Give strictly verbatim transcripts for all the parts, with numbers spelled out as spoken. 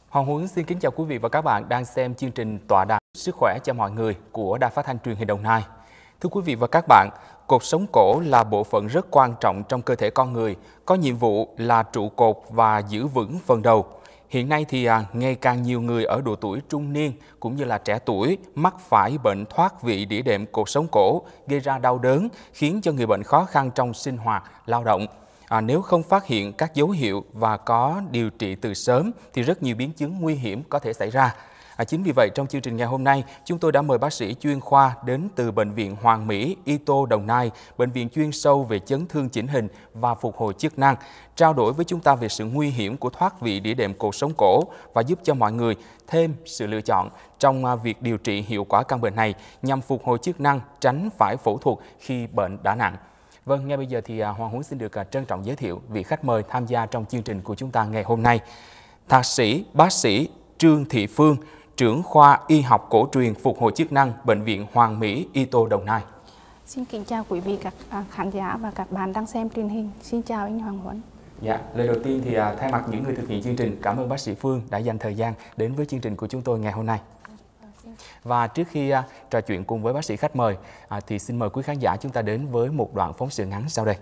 Hoàng Huấn xin kính chào quý vị và các bạn đang xem chương trình tọa đàm Sức khỏe cho mọi người của Đài Phát thanh Truyền hình Đồng Nai. Thưa quý vị và các bạn, cột sống cổ là bộ phận rất quan trọng trong cơ thể con người, có nhiệm vụ là trụ cột và giữ vững phần đầu. Hiện nay thì à, ngày càng nhiều người ở độ tuổi trung niên cũng như là trẻ tuổi mắc phải bệnh thoát vị đĩa đệm cột sống cổ, gây ra đau đớn, khiến cho người bệnh khó khăn trong sinh hoạt, lao động. À, nếu không phát hiện các dấu hiệu và có điều trị từ sớm thì rất nhiều biến chứng nguy hiểm có thể xảy ra. À, chính vì vậy, trong chương trình ngày hôm nay, chúng tôi đã mời bác sĩ chuyên khoa đến từ Bệnh viện Hoàng Mỹ, i tê ô Đồng Nai, bệnh viện chuyên sâu về chấn thương chỉnh hình và phục hồi chức năng, trao đổi với chúng ta về sự nguy hiểm của thoát vị đĩa đệm cột sống cổ và giúp cho mọi người thêm sự lựa chọn trong việc điều trị hiệu quả căn bệnh này nhằm phục hồi chức năng, tránh phải phẫu thuật khi bệnh đã nặng. Vâng, ngay bây giờ thì Hoàng Huấn xin được trân trọng giới thiệu vị khách mời tham gia trong chương trình của chúng ta ngày hôm nay. Thạc sĩ, bác sĩ Trương Thị Phương, trưởng khoa y học cổ truyền phục hồi chức năng, Bệnh viện Hoàng Mỹ, i tê ô Đồng Nai. Xin kính chào quý vị các khán giả và các bạn đang xem truyền hình. Xin chào anh Hoàng Huấn. Dạ, lời đầu tiên thì thay mặt những người thực hiện chương trình, cảm ơn bác sĩ Phương đã dành thời gian đến với chương trình của chúng tôi ngày hôm nay. Và trước khi uh, trò chuyện cùng với bác sĩ khách mời, uh, thì xin mời quý khán giả chúng ta đến với một đoạn phóng sự ngắn sau đây.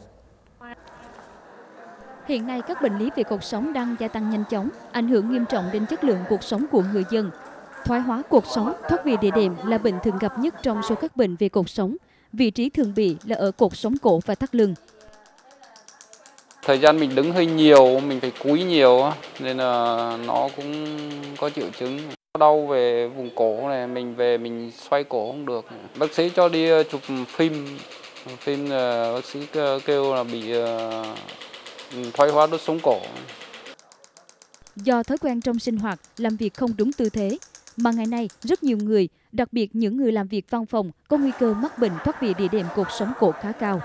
Hiện nay các bệnh lý về cột sống đang gia tăng nhanh chóng, ảnh hưởng nghiêm trọng đến chất lượng cuộc sống của người dân. Thoái hóa cột sống, thoát vị đĩa đệm là bệnh thường gặp nhất trong số các bệnh về cột sống. Vị trí thường bị là ở cột sống cổ và thắt lưng. Thời gian mình đứng hơi nhiều, mình phải cúi nhiều nên là nó cũng có triệu chứng. Đau về vùng cổ này, mình về mình xoay cổ không được. Bác sĩ cho đi chụp phim, phim bác sĩ kêu là bị thoái hóa đốt sống cổ. Do thói quen trong sinh hoạt, làm việc không đúng tư thế, mà ngày nay rất nhiều người, đặc biệt những người làm việc văn phòng, có nguy cơ mắc bệnh thoát vị đĩa đệm cột sống cổ khá cao.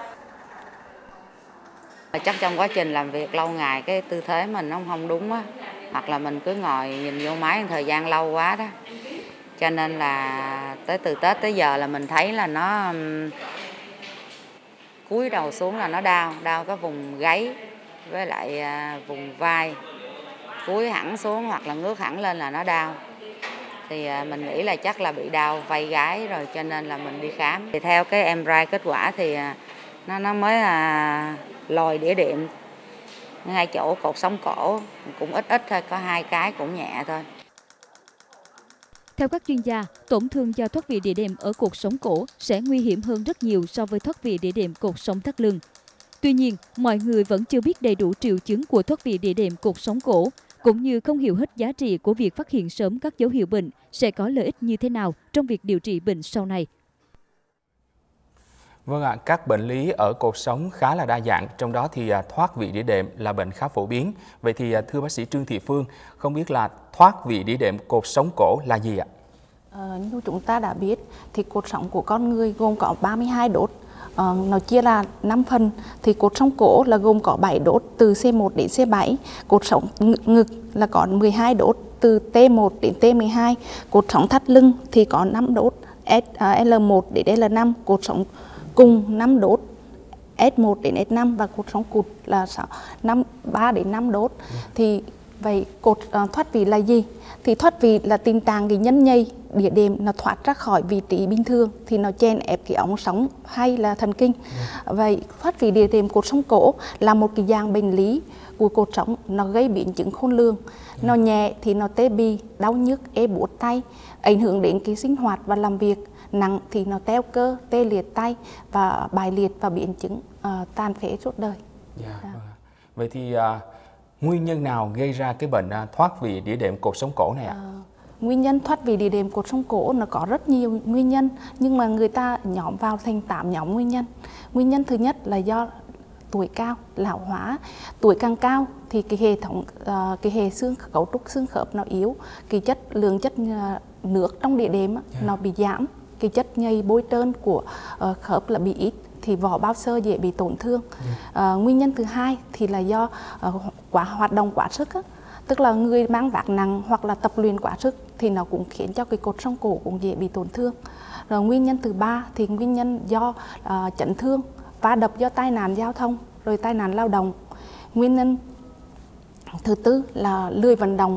Chắc trong quá trình làm việc lâu ngày cái tư thế mình nó không đúng á, hoặc là mình cứ ngồi nhìn vô máy thời gian lâu quá đó, cho nên là tới từ Tết tới giờ là mình thấy là nó um, cúi đầu xuống là nó đau, đau cái vùng gáy với lại uh, vùng vai, cúi hẳn xuống hoặc là ngước hẳn lên là nó đau. Thì uh, mình nghĩ là chắc là bị đau vai gáy rồi, cho nên là mình đi khám. Thì theo cái em rờ i kết quả thì uh, nó nó mới là uh, lồi đĩa đệm ngay chỗ cột sống cổ, cũng ít ít thôi, có hai cái cũng nhẹ thôi. Theo các chuyên gia, tổn thương do thoát vị đĩa đệm ở cột sống cổ sẽ nguy hiểm hơn rất nhiều so với thoát vị đĩa đệm cột sống thắt lưng. Tuy nhiên, mọi người vẫn chưa biết đầy đủ triệu chứng của thoát vị đĩa đệm cột sống cổ, cũng như không hiểu hết giá trị của việc phát hiện sớm các dấu hiệu bệnh sẽ có lợi ích như thế nào trong việc điều trị bệnh sau này. Vâng ạ, các bệnh lý ở cột sống khá là đa dạng, trong đó thì thoát vị đĩa đệm là bệnh khá phổ biến. Vậy thì thưa bác sĩ Trương Thị Phương, không biết là thoát vị đĩa đệm cột sống cổ là gì ạ? Ờ, như chúng ta đã biết thì cột sống của con người gồm có ba mươi hai đốt. Ờ, nó chia là năm phần, thì cột sống cổ là gồm có bảy đốt từ xê một đến xê bảy, cột sống ngực là có mười hai đốt từ tê một đến tê mười hai, cột sống thắt lưng thì có năm đốt lờ một đến lờ năm, cột sống cùng năm đốt ét một đến ét năm và cột sống cụt là ba đến năm đốt. Ừ. Thì vậy cột uh, thoát vị là gì? Thì thoát vị là tình trạng cái nhân nhây đĩa đệm nó thoát ra khỏi vị trí bình thường thì nó chèn ép cái ống sống hay là thần kinh. Ừ. Vậy thoát vị đĩa đệm cột sống cổ là một cái dạng bệnh lý của cột sống, nó gây biến chứng khôn lường. Ừ. Nó nhẹ thì nó tê bì, đau nhức, ê buốt tay, ảnh hưởng đến cái sinh hoạt và làm việc. Nặng thì nó teo cơ, tê liệt tay và bài liệt và biến chứng uh, tàn phế suốt đời. Yeah, vâng. Vậy thì uh, nguyên nhân nào gây ra cái bệnh uh, thoát vị đĩa đệm cột sống cổ này ạ? Uh, nguyên nhân thoát vị đĩa đệm cột sống cổ nó có rất nhiều nguyên nhân, nhưng mà người ta nhóm vào thành tám nhóm nguyên nhân. Nguyên nhân thứ nhất là do tuổi cao, lão hóa. Tuổi càng cao thì cái hệ thống uh, cái hệ xương cấu trúc xương khớp nó yếu, cái chất lượng chất uh, nước trong đĩa đệm yeah. nó bị giảm. Cái chất nhầy bôi trơn của uh, khớp là bị ít thì vỏ bao xơ dễ bị tổn thương. Yeah. Uh, nguyên nhân thứ hai thì là do uh, quá hoạt động quá sức á. Tức là người mang vác nặng hoặc là tập luyện quá sức thì nó cũng khiến cho cái cột sống cổ cũng dễ bị tổn thương. Rồi nguyên nhân thứ ba thì nguyên nhân do uh, chấn thương, va đập do tai nạn giao thông, rồi tai nạn lao động. Nguyên nhân thứ tư là lười vận động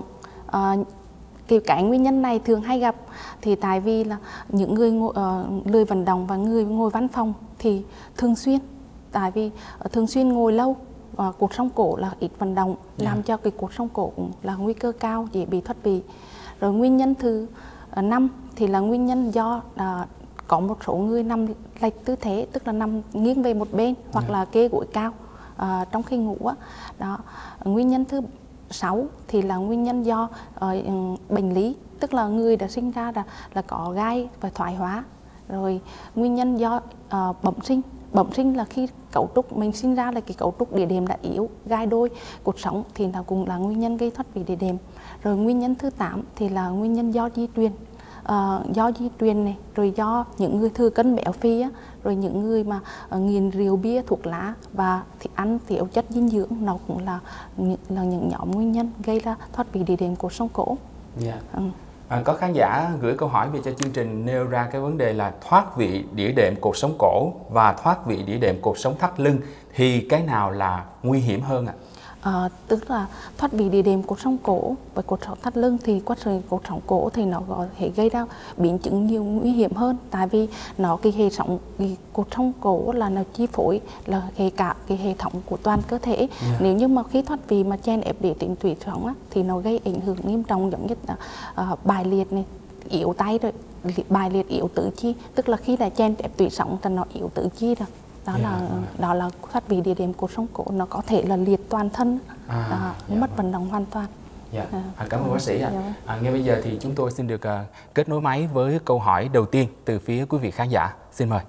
À, cái, cái nguyên nhân này thường hay gặp thì tại vì là những người ngồi, uh, lười vận động và người ngồi văn phòng thì thường xuyên, tại vì uh, thường xuyên ngồi lâu, uh, cột sống cổ là ít vận động, yeah. làm cho cái cột sống cổ cũng là nguy cơ cao dễ bị thoát vị. Rồi nguyên nhân thứ uh, năm thì là nguyên nhân do uh, có một số người nằm lệch tư thế, tức là nằm nghiêng về một bên, hoặc yeah. là kê gối cao uh, trong khi ngủ á. Đó. Nguyên nhân thứ sáu thì là nguyên nhân do uh, bệnh lý, tức là người đã sinh ra là, là có gai và thoái hóa. Rồi nguyên nhân do uh, bẩm sinh. Bẩm sinh là khi cấu trúc mình sinh ra là cái cấu trúc địa đệm đã yếu, gai đôi cột sống thì nó cũng là nguyên nhân gây thoát vị địa đệm. Rồi nguyên nhân thứ tám thì là nguyên nhân do di truyền. Uh, do di truyền này, rồi do những người thừa cân béo phì á, rồi những người mà uh, nghiện rượu bia, thuốc lá và thì ăn thiếu chất dinh dưỡng, nó cũng là là những nhóm nguyên nhân gây ra thoát vị địa đệm cột sống cổ. Yeah. Ừ. À, có khán giả gửi câu hỏi về cho chương trình, nêu ra cái vấn đề là thoát vị đĩa đệm cột sống cổ và thoát vị đĩa đệm cột sống thắt lưng, thì cái nào là nguy hiểm hơn ạ? À? À, tức là thoát vị địa đệm cột sống cổ và cột sống thắt lưng thì quá trình cột sống cổ thì nó có thể gây ra biến chứng nhiều nguy hiểm hơn, tại vì nó cái hệ sống cái cột sống cổ là nó chi phối là hệ cả cái hệ thống của toàn cơ thể. Yeah. Nếu như mà khi thoát vị mà chen ép đĩa tuyến tủy sống á, thì nó gây ảnh hưởng nghiêm trọng, giống như là uh, bài liệt này, yếu tay, rồi bài liệt yếu tứ chi, tức là khi là chen ép tủy sống thì nó yếu tứ chi rồi. Đó yeah. là đó là thoát vị địa đệm cột sống cổ, nó có thể là liệt toàn thân, à, đó, yeah. mất vận động hoàn toàn. Yeah. À, cảm ơn bác sĩ ạ. À. À, ngay bây giờ thì chúng tôi xin được uh, kết nối máy với câu hỏi đầu tiên từ phía quý vị khán giả. Xin mời.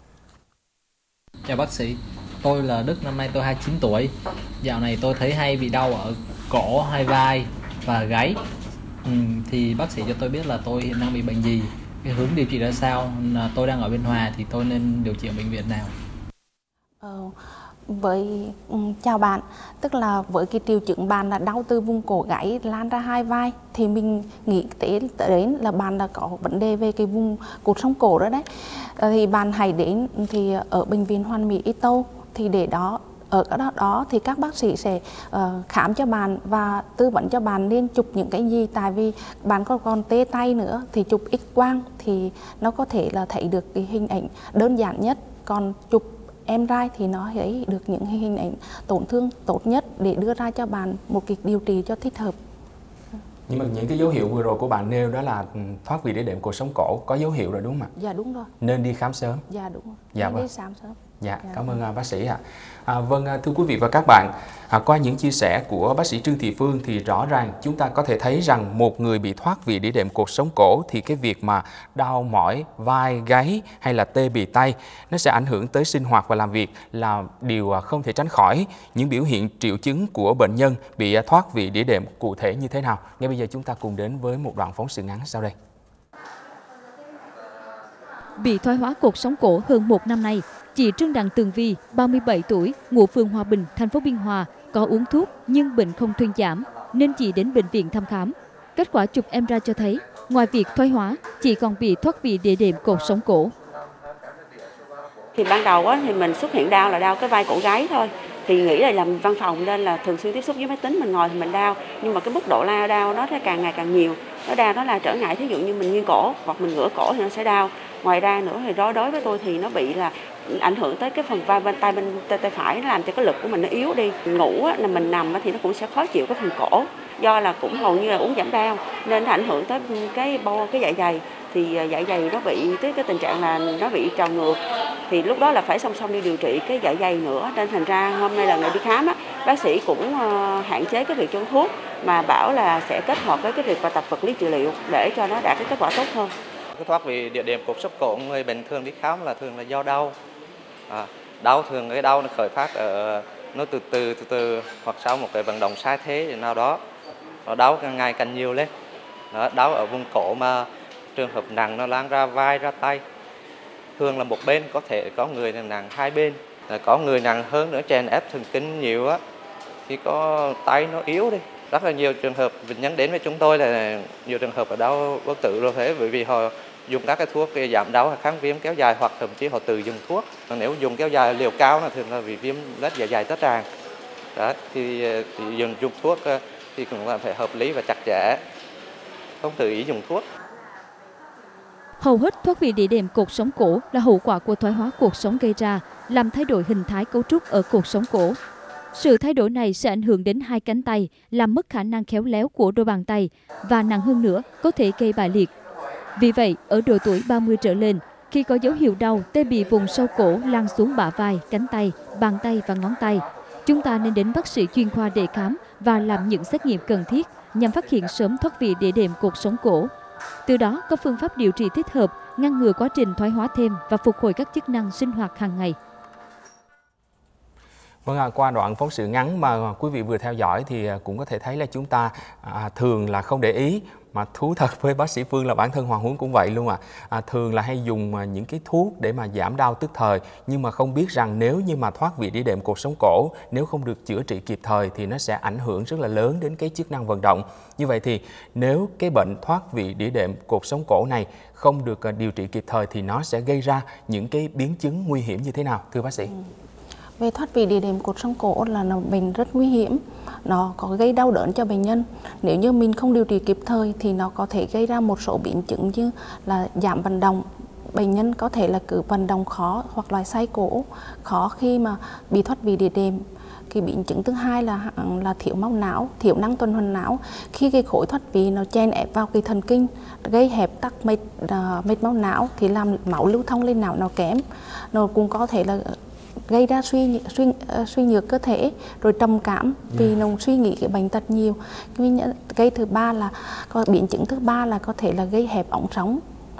Chào bác sĩ, tôi là Đức, năm nay tôi hai mươi chín tuổi. Dạo này tôi thấy hay bị đau ở cổ, hai vai và gáy. Ừ, thì bác sĩ cho tôi biết là tôi hiện đang bị bệnh gì, cái hướng điều trị ra sao, tôi đang ở Biên Hòa thì tôi nên điều trị ở bệnh viện nào? Ờ, với um, chào bạn, tức là với cái triệu chứng bạn là đau từ vùng cổ gáy lan ra hai vai thì mình nghĩ tới đến là bạn đã có vấn đề về cái vùng cột sống cổ đó đấy. Ờ, thì bạn hãy đến thì ở bệnh viện Hoàn Mỹ Ito, thì để đó ở cái đó, đó thì các bác sĩ sẽ uh, khám cho bạn và tư vấn cho bạn nên chụp những cái gì, tại vì bạn còn còn tê tay nữa thì chụp X quang thì nó có thể là thấy được cái hình ảnh đơn giản nhất, còn chụp em rờ i thì nó thấy được những hình ảnh tổn thương tốt nhất để đưa ra cho bạn một cái điều trị cho thích hợp. Nhưng mà những cái dấu hiệu vừa rồi của bạn nêu đó là thoát vị đĩa đệm cột sống cổ, có dấu hiệu rồi đúng không ạ? Dạ đúng rồi. Nên đi khám sớm. Dạ đúng rồi. Dạ Nên vâng. đi khám sớm. Dạ, cảm ơn bác sĩ ạ. À, vâng, thưa quý vị và các bạn, à, qua những chia sẻ của bác sĩ Trương Thị Phương thì rõ ràng chúng ta có thể thấy rằng một người bị thoát vị đĩa đệm cột sống cổ thì cái việc mà đau mỏi vai, gáy hay là tê bì tay nó sẽ ảnh hưởng tới sinh hoạt và làm việc là điều không thể tránh khỏi. Những biểu hiện triệu chứng của bệnh nhân bị thoát vị đĩa đệm cụ thể như thế nào? Ngay bây giờ chúng ta cùng đến với một đoạn phóng sự ngắn sau đây. Bị thoái hóa cột sống cổ hơn một năm nay, chị Trương Đặng Tường Vi, ba mươi bảy tuổi, ngụ phường Hòa Bình, thành phố Biên Hòa, có uống thuốc nhưng bệnh không thuyên giảm nên chị đến bệnh viện thăm khám. Kết quả chụp em rờ i cho thấy, ngoài việc thoái hóa, chị còn bị thoát vị đĩa đệm cột sống cổ. Thì ban đầu á, thì mình xuất hiện đau là đau cái vai cổ gáy thôi. Thì nghĩ là làm văn phòng nên là thường xuyên tiếp xúc với máy tính, mình ngồi thì mình đau. Nhưng mà cái mức độ lao đau nó càng ngày càng nhiều. Nó đau nó là trở ngại, thí dụ như mình nghiêng cổ hoặc mình ngửa cổ thì nó sẽ đau. Ngoài ra nữa thì đối đối với tôi thì nó bị là ảnh hưởng tới cái phần vai bên tay bên tay, tay phải, nó làm cho cái lực của mình nó yếu đi. Ngủ á, là mình nằm á, thì nó cũng sẽ khó chịu cái phần cổ. Do là cũng hầu như là uống giảm đau nên nó ảnh hưởng tới cái bo cái dạ dày, thì dạ dày nó bị tới cái tình trạng là nó bị trào ngược, thì lúc đó là phải song song đi điều trị cái dạ dày nữa, nên thành ra hôm nay là ngày đi khám á, bác sĩ cũng uh, hạn chế cái việc chôn thuốc mà bảo là sẽ kết hợp với cái việc bài tập vật lý trị liệu để cho nó đạt cái kết quả tốt hơn. Cái thoát vị địa đệm cột sống cổ người bệnh thường đi khám là thường là do đau, à, đau thường cái đau nó khởi phát ở nó từ từ từ từ hoặc sau một cái vận động sai thế nào đó, nó đau càng ngày càng nhiều lên, nó đau ở vùng cổ mà trường hợp nặng nó lan ra vai ra tay, thường là một bên, có thể có người là nặng hai bên, có người nặng hơn nữa chèn ép thần kinh nhiều á thì có tay nó yếu đi. Rất là nhiều trường hợp bệnh nhân đến với chúng tôi là nhiều trường hợp ở đau bất tử rồi thế, bởi vì họ dùng các cái thuốc giảm đau kháng viêm kéo dài hoặc thậm chí họ tự dùng thuốc. Nếu dùng kéo dài liều cao là thường là vì viêm lết dạ dày tất tràng. Đó, thì, thì dùng dùng thuốc thì cũng là phải hợp lý và chặt chẽ. không tự ý dùng thuốc. Hầu hết thoát vị đĩa đệm cột sống cổ là hậu quả của thoái hóa cột sống gây ra, làm thay đổi hình thái cấu trúc ở cột sống cổ. Sự thay đổi này sẽ ảnh hưởng đến hai cánh tay, làm mất khả năng khéo léo của đôi bàn tay và nặng hơn nữa có thể gây bại liệt. Vì vậy, ở độ tuổi ba mươi trở lên, khi có dấu hiệu đau, tê bì vùng sau cổ lan xuống bả vai, cánh tay, bàn tay và ngón tay, chúng ta nên đến bác sĩ chuyên khoa để khám và làm những xét nghiệm cần thiết nhằm phát hiện sớm thoát vị đĩa đệm cột sống cổ. Từ đó có phương pháp điều trị thích hợp, ngăn ngừa quá trình thoái hóa thêm và phục hồi các chức năng sinh hoạt hàng ngày. Vâng, à, qua đoạn phóng sự ngắn mà quý vị vừa theo dõi thì cũng có thể thấy là chúng ta à, thường là không để ý, mà thú thật với bác sĩ Phương là bản thân Hoàng Huấn cũng vậy luôn ạ. À. À, thường là hay dùng à, những cái thuốc để mà giảm đau tức thời, nhưng mà không biết rằng nếu như mà thoát vị đĩa đệm cột sống cổ, nếu không được chữa trị kịp thời thì nó sẽ ảnh hưởng rất là lớn đến cái chức năng vận động. Như vậy thì nếu cái bệnh thoát vị đĩa đệm cột sống cổ này không được à, điều trị kịp thời thì nó sẽ gây ra những cái biến chứng nguy hiểm như thế nào, thưa bác sĩ? Ừ. Về thoát vị đĩa đệm cột sống cổ là nó bệnh rất nguy hiểm, nó có gây đau đớn cho bệnh nhân. Nếu như mình không điều trị kịp thời thì nó có thể gây ra một số biến chứng như là giảm vận động. Bệnh nhân có thể là cử vận động khó hoặc là xoay cổ khó khi mà bị thoát vị đĩa đệm. Cái biến chứng thứ hai là là thiếu máu não, thiếu năng tuần hoàn não. Khi cái khối thoát vị nó chen ép vào cái thần kinh, gây hẹp tắc mạch uh, mạch máu não thì làm máu lưu thông lên não nó kém. Nó cũng có thể là gây ra suy suy suy nhược cơ thể, rồi trầm cảm vì yeah. nó suy nghĩ cái bệnh tật nhiều. Cái thứ ba là có biến chứng thứ ba là có thể là gây hẹp ống sống,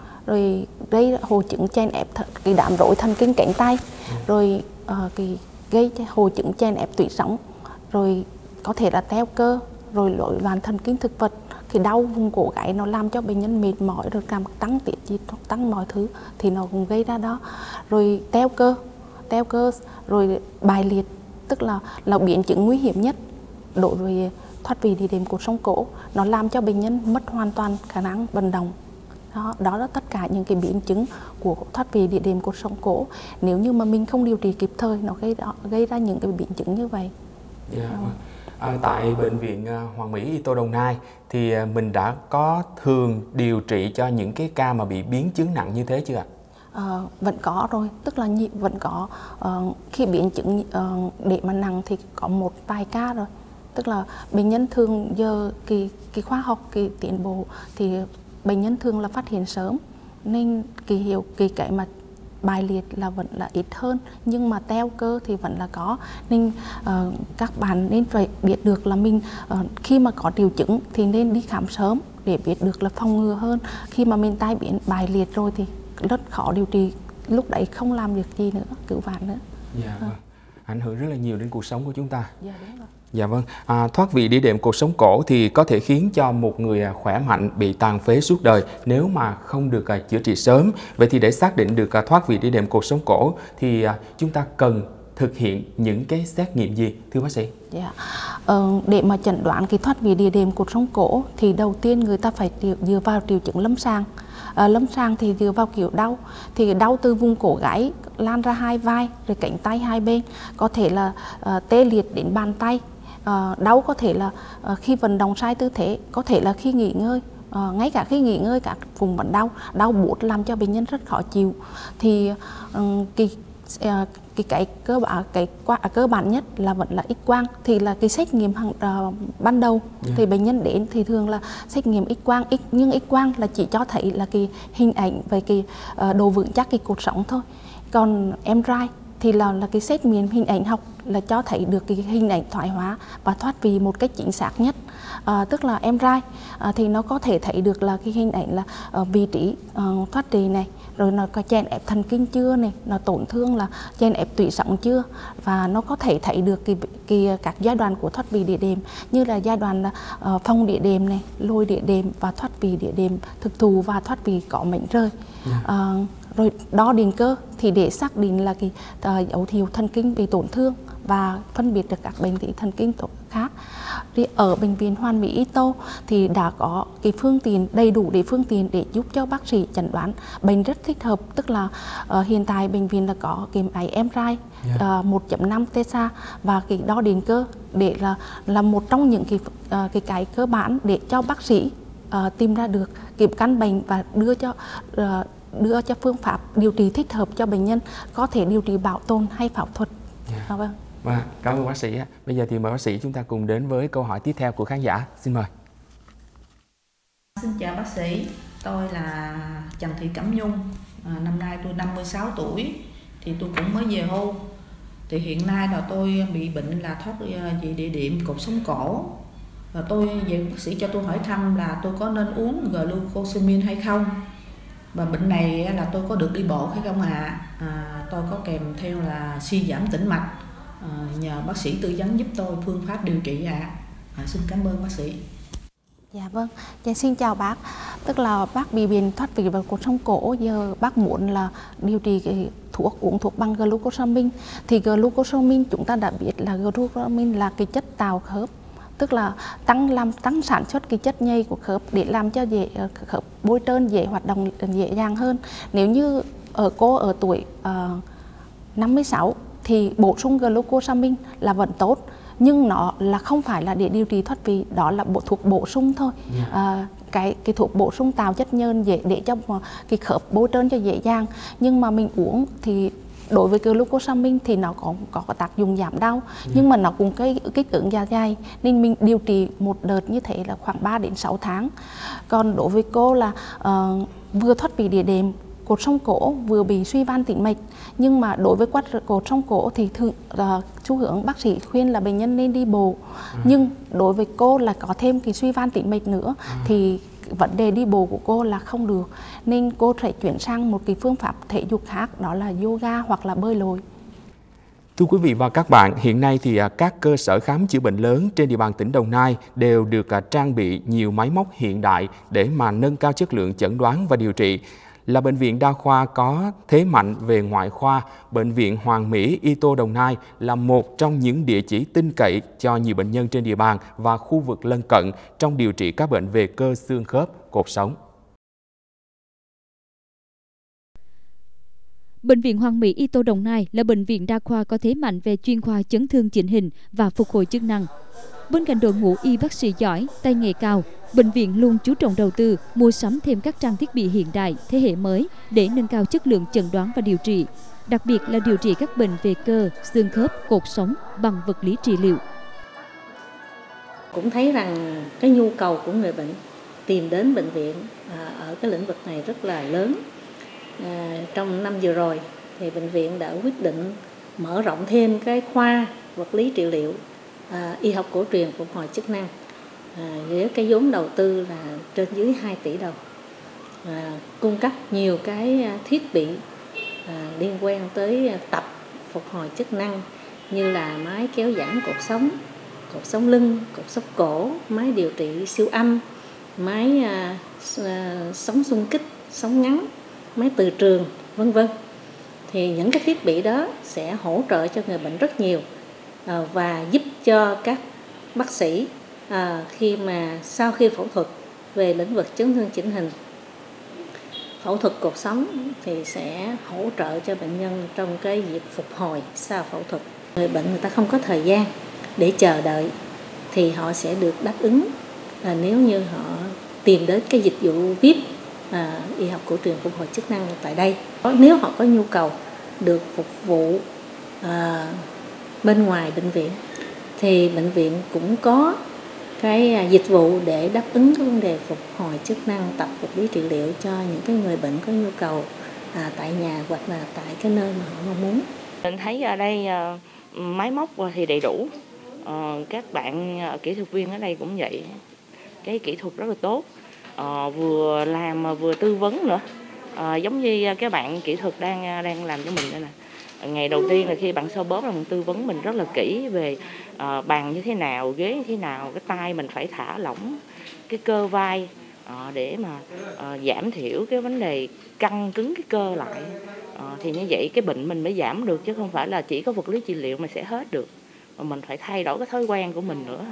rồi gây hội chứng chen ép cái đám rối thần kinh cánh tay, yeah. rồi uh, cái gây hội chứng chen ép tủy sống, rồi có thể là teo cơ, rồi rối loạn thần kinh thực vật. Thì đau vùng cổ gáy nó làm cho bệnh nhân mệt mỏi, rồi cảm tăng tiết dịch, tăng mọi thứ thì nó cũng gây ra đó. Rồi teo cơ teo cơ rồi bài liệt, tức là là biến chứng nguy hiểm nhất đối với thoát vị đĩa đệm cột sống cổ. Nó làm cho bệnh nhân mất hoàn toàn khả năng vận động. Đó, đó là tất cả những cái biến chứng của thoát vị đĩa đệm cột sống cổ. Nếu như mà mình không điều trị kịp thời, nó gây ra, gây ra những cái biến chứng như vậy. Yeah. À, tại Bệnh viện Hoàng Mỹ Y Tô Đồng Nai thì mình đã có thường điều trị cho những cái ca mà bị biến chứng nặng như thế chưa ạ? À, vẫn có rồi, tức là vẫn có uh, khi biến chứng uh, để mà nặng thì có một vài ca rồi, tức là bệnh nhân thường giờ cái cái khoa học cái tiến bộ thì bệnh nhân thường là phát hiện sớm, nên cái hiệu cái cái mà bài liệt là vẫn là ít hơn, nhưng mà teo cơ thì vẫn là có. Nên uh, các bạn nên phải biết được là mình uh, khi mà có triệu chứng thì nên đi khám sớm để biết được là phòng ngừa hơn. Khi mà mình tai biến bài liệt rồi thì rất khó điều trị, lúc đấy không làm được gì nữa, cứu vãn nữa. Dạ vâng. Ảnh hưởng rất là nhiều đến cuộc sống của chúng ta. Dạ đúng rồi. Dạ vâng. À, thoát vị đĩa đệm cột sống cổ thì có thể khiến cho một người khỏe mạnh bị tàn phế suốt đời nếu mà không được uh, chữa trị sớm. Vậy thì để xác định được uh, thoát vị đĩa đệm cột sống cổ thì uh, chúng ta cần thực hiện những cái xét nghiệm gì, thưa bác sĩ? Yeah. Ờ, để mà chẩn đoán cái thoát vị đĩa đệm cột sống cổ thì đầu tiên người ta phải dựa vào triệu chứng lâm sàng. À, lâm sàng thì dựa vào kiểu đau, thì đau từ vùng cổ gáy lan ra hai vai, rồi cánh tay hai bên, có thể là uh, tê liệt đến bàn tay. Uh, đau có thể là uh, khi vận động sai tư thế, có thể là khi nghỉ ngơi, uh, ngay cả khi nghỉ ngơi các vùng vẫn đau, đau buốt làm cho bệnh nhân rất khó chịu. Thì uh, cái uh, cái cái cơ bản cái qua, cơ bản nhất là vẫn là X quang, thì là cái xét nghiệm hàng uh, ban đầu. Yeah. Thì bệnh nhân đến thì thường là xét nghiệm X quang, X, nhưng X quang là chỉ cho thấy là cái hình ảnh về cái uh, độ vững chắc cái cột sống thôi. Còn em rờ i thì là là cái xét nghiệm hình ảnh học là cho thấy được cái hình ảnh thoái hóa và thoát vị một cách chính xác nhất. À, tức là em rờ i à, thì nó có thể thấy được là cái hình ảnh là uh, vị trí uh, thoát vị này, rồi nó có chen ép thần kinh chưa này, nó tổn thương là chen ép tủy sống chưa, và nó có thể thấy được cái, cái các giai đoạn của thoát vị đĩa đệm, như là giai đoạn là uh, phong đĩa đệm này, lôi đĩa đệm và thoát vị đĩa đệm thực thụ và thoát vị có mảnh rơi. Yeah. Uh, rồi đo điện cơ thì để xác định là cái uh, dấu hiệu thần kinh bị tổn thương và phân biệt được các bệnh lý thần kinh khác. Thì ở Bệnh viện Hoàn Mỹ Y Tô thì đã có cái phương tiện đầy đủ để phương tiện để giúp cho bác sĩ chẩn đoán bệnh rất thích hợp, tức là uh, hiện tại bệnh viện là có cái máy em rờ i yeah. uh, một chấm năm Tesla và cái đo điện cơ để là là một trong những cái uh, cái cái cơ bản để cho bác sĩ uh, tìm ra được cái căn bệnh và đưa cho uh, đưa cho phương pháp điều trị thích hợp cho bệnh nhân, có thể điều trị bảo tồn hay phẫu thuật. Yeah. À, vâng. Và cảm ơn bác sĩ. Bây giờ thì mời bác sĩ chúng ta cùng đến với câu hỏi tiếp theo của khán giả. Xin mời. Xin chào bác sĩ, tôi là Trần Thị Cẩm Nhung. À, năm nay tôi năm mươi sáu tuổi, thì tôi cũng mới về hưu. Thì hiện nay là tôi bị bệnh là thoát vị địa đệm cột sống cổ. Và tôi về bác sĩ cho tôi hỏi thăm là tôi có nên uống glucosamine hay không? Và bệnh này là tôi có được đi bộ hay không ạ? À? À, tôi có kèm theo là suy giảm tĩnh mạch. À, nhờ bác sĩ tư vấn giúp tôi phương pháp điều trị ạ. À. À, xin cảm ơn bác sĩ. Dạ vâng, dạ, xin chào bác. Tức là bác bị bệnh thoát vị và cột sống cổ, giờ bác muốn là điều trị cái thuốc, uống thuốc bằng glucosamine. Thì glucosamine chúng ta đã biết là glucosamine là cái chất tạo khớp, tức là tăng làm tăng sản xuất cái chất nhầy của khớp để làm cho dễ khớp bôi trơn, dễ hoạt động dễ dàng hơn. Nếu như ở cô ở tuổi uh, năm mươi sáu thì bổ sung glucosamine là vẫn tốt, nhưng nó là không phải là để điều trị thoát vị, đó là bộ thuốc bổ sung thôi. Yeah. À, cái cái thuốc bổ sung tạo chất nhờn dễ để cho cái khớp bôi trơn cho dễ dàng. Nhưng mà mình uống thì đối với glucosamine thì nó có có tác dụng giảm đau, yeah. nhưng mà nó cũng cái kích ứng dạ dày, nên mình điều trị một đợt như thế là khoảng ba đến sáu tháng. Còn đối với cô là uh, vừa thoát vị địa đệm cột sống cổ, vừa bị suy van tĩnh mạch, nhưng mà đối với quát cột sống cổ thì thường uh, xu hướng bác sĩ khuyên là bệnh nhân nên đi bộ. À. Nhưng đối với cô là có thêm cái suy van tĩnh mạch nữa, à. thì vấn đề đi bộ của cô là không được, nên cô phải chuyển sang một cái phương pháp thể dục khác, đó là yoga hoặc là bơi lội. Thưa quý vị và các bạn, hiện nay thì các cơ sở khám chữa bệnh lớn trên địa bàn tỉnh Đồng Nai đều được trang bị nhiều máy móc hiện đại để mà nâng cao chất lượng chẩn đoán và điều trị. Là bệnh viện đa khoa có thế mạnh về ngoại khoa, Bệnh viện Hoàng Mỹ i tô Đồng Nai là một trong những địa chỉ tin cậy cho nhiều bệnh nhân trên địa bàn và khu vực lân cận trong điều trị các bệnh về cơ xương khớp, cột sống. Bệnh viện Hoàng Mỹ i tô Đồng Nai là bệnh viện đa khoa có thế mạnh về chuyên khoa chấn thương chỉnh hình và phục hồi chức năng. Bên cạnh đội ngũ y bác sĩ giỏi, tay nghề cao, bệnh viện luôn chú trọng đầu tư, mua sắm thêm các trang thiết bị hiện đại, thế hệ mới để nâng cao chất lượng chẩn đoán và điều trị, đặc biệt là điều trị các bệnh về cơ, xương khớp, cột sống bằng vật lý trị liệu. Cũng thấy rằng cái nhu cầu của người bệnh tìm đến bệnh viện ở cái lĩnh vực này rất là lớn. À, trong năm vừa rồi thì bệnh viện đã quyết định mở rộng thêm cái khoa vật lý trị liệu, à, y học cổ truyền phục hồi chức năng, à, với cái vốn đầu tư là trên dưới hai tỷ đồng, à, cung cấp nhiều cái thiết bị à, liên quan tới tập phục hồi chức năng như là máy kéo giãn cột sống, cột sống lưng, cột sống cổ, máy điều trị siêu âm, máy à, à, sóng xung kích, sóng ngắn, máy từ trường, vân vân. Thì những cái thiết bị đó sẽ hỗ trợ cho người bệnh rất nhiều, à, và giúp cho các bác sĩ à, khi mà sau khi phẫu thuật về lĩnh vực chấn thương chỉnh hình, phẫu thuật cột sống thì sẽ hỗ trợ cho bệnh nhân trong cái việc phục hồi sau phẫu thuật. Người bệnh người ta không có thời gian để chờ đợi thì họ sẽ được đáp ứng là nếu như họ tìm đến cái dịch vụ vê i pê à, y học cổ truyền phục hồi chức năng tại đây. Nếu họ có nhu cầu được phục vụ à, bên ngoài bệnh viện thì bệnh viện cũng có cái dịch vụ để đáp ứng cái vấn đề phục hồi chức năng, tập vật lý trị liệu cho những cái người bệnh có nhu cầu à, tại nhà hoặc là tại cái nơi mà họ mong muốn. Mình thấy ở đây uh, máy móc thì đầy đủ, uh, các bạn uh, kỹ thuật viên ở đây cũng vậy, cái kỹ thuật rất là tốt, uh, vừa làm mà vừa tư vấn nữa, uh, giống như các bạn kỹ thuật đang đang làm cho mình đây nè. Ngày đầu tiên là khi bạn so bóp là mình tư vấn mình rất là kỹ về uh, bàn như thế nào, ghế như thế nào, cái tay mình phải thả lỏng cái cơ vai uh, để mà uh, giảm thiểu cái vấn đề căng cứng cái cơ lại. Uh, thì như vậy cái bệnh mình mới giảm được, chứ không phải là chỉ có vật lý trị liệu mà sẽ hết được, mà mình phải thay đổi cái thói quen của mình nữa.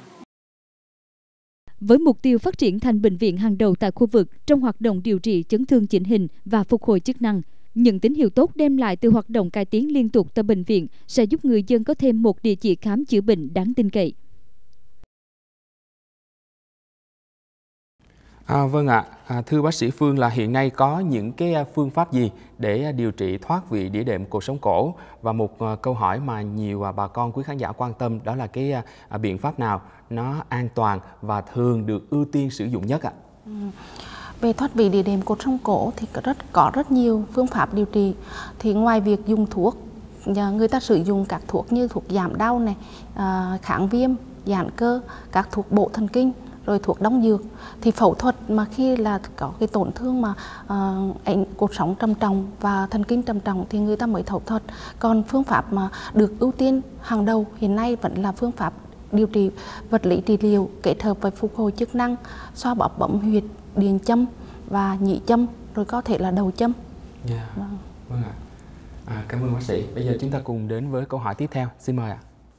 Với mục tiêu phát triển thành bệnh viện hàng đầu tại khu vực trong hoạt động điều trị chấn thương chỉnh hình và phục hồi chức năng, những tín hiệu tốt đem lại từ hoạt động cải tiến liên tục tại bệnh viện sẽ giúp người dân có thêm một địa chỉ khám chữa bệnh đáng tin cậy. À, vâng ạ, à, thưa bác sĩ Phương, là hiện nay có những cái phương pháp gì để điều trị thoát vị đĩa đệm cột sống cổ, và một uh, câu hỏi mà nhiều uh, bà con quý khán giả quan tâm đó là cái uh, biện pháp nào nó an toàn và thường được ưu tiên sử dụng nhất ạ? Ừ. Về thoát vị đĩa đệm cột sống cổ thì có rất có rất nhiều phương pháp điều trị. Thì ngoài việc dùng thuốc, người ta sử dụng các thuốc như thuốc giảm đau này, uh, kháng viêm, giãn cơ, các thuốc bổ thần kinh, rồi thuốc đông dược. Thì phẫu thuật mà khi là có cái tổn thương mà uh, cột sống trầm trọng và thần kinh trầm trọng thì người ta mới phẫu thuật. Còn phương pháp mà được ưu tiên hàng đầu hiện nay vẫn là phương pháp điều trị vật lý trị liệu kết hợp với phục hồi chức năng, xoa bóp bấm huyệt, điện châm và nhị châm, rồi có thể là đầu châm. Yeah. Vâng. Vâng ạ. À, cảm ơn bác sĩ. Bây giờ chúng ta cùng đến với câu hỏi tiếp theo. Xin mời ạ.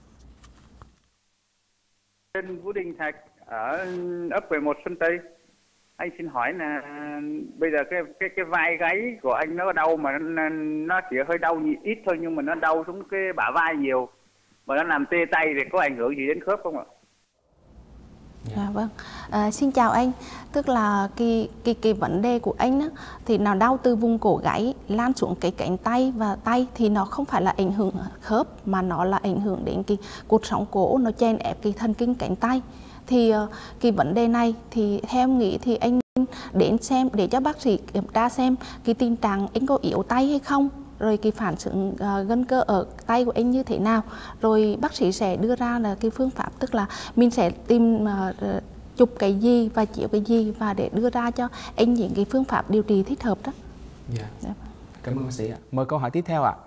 Tên Vũ Đình Thạch ở ấp mười một Xuân Tây. Anh xin hỏi là bây giờ cái cái cái vai gáy của anh nó đau mà nó, nó chỉ hơi đau ít thôi, nhưng mà nó đau xuống cái bả vai nhiều và nó làm tê tay, thì có ảnh hưởng gì đến khớp không ạ? Dạ vâng. À, xin chào anh. Tức là cái cái cái vấn đề của anh á, thì nó đau từ vùng cổ gáy lan xuống cái cánh tay và tay, thì nó không phải là ảnh hưởng khớp mà nó là ảnh hưởng đến cái cột sống cổ, nó chèn ép cái thần kinh cánh tay. Thì uh, cái vấn đề này thì theo em nghĩ thì anh đến xem để cho bác sĩ kiểm tra xem cái tình trạng anh có yếu tay hay không, rồi cái phản xứng uh, gân cơ ở tay của anh như thế nào, rồi bác sĩ sẽ đưa ra là cái phương pháp, tức là mình sẽ tìm uh, chụp cái gì và chiếu cái gì và để đưa ra cho anh những cái phương pháp điều trị thích hợp đó. Yeah. Yeah. Cảm ơn bác sĩ ạ. Mời câu hỏi tiếp theo ạ.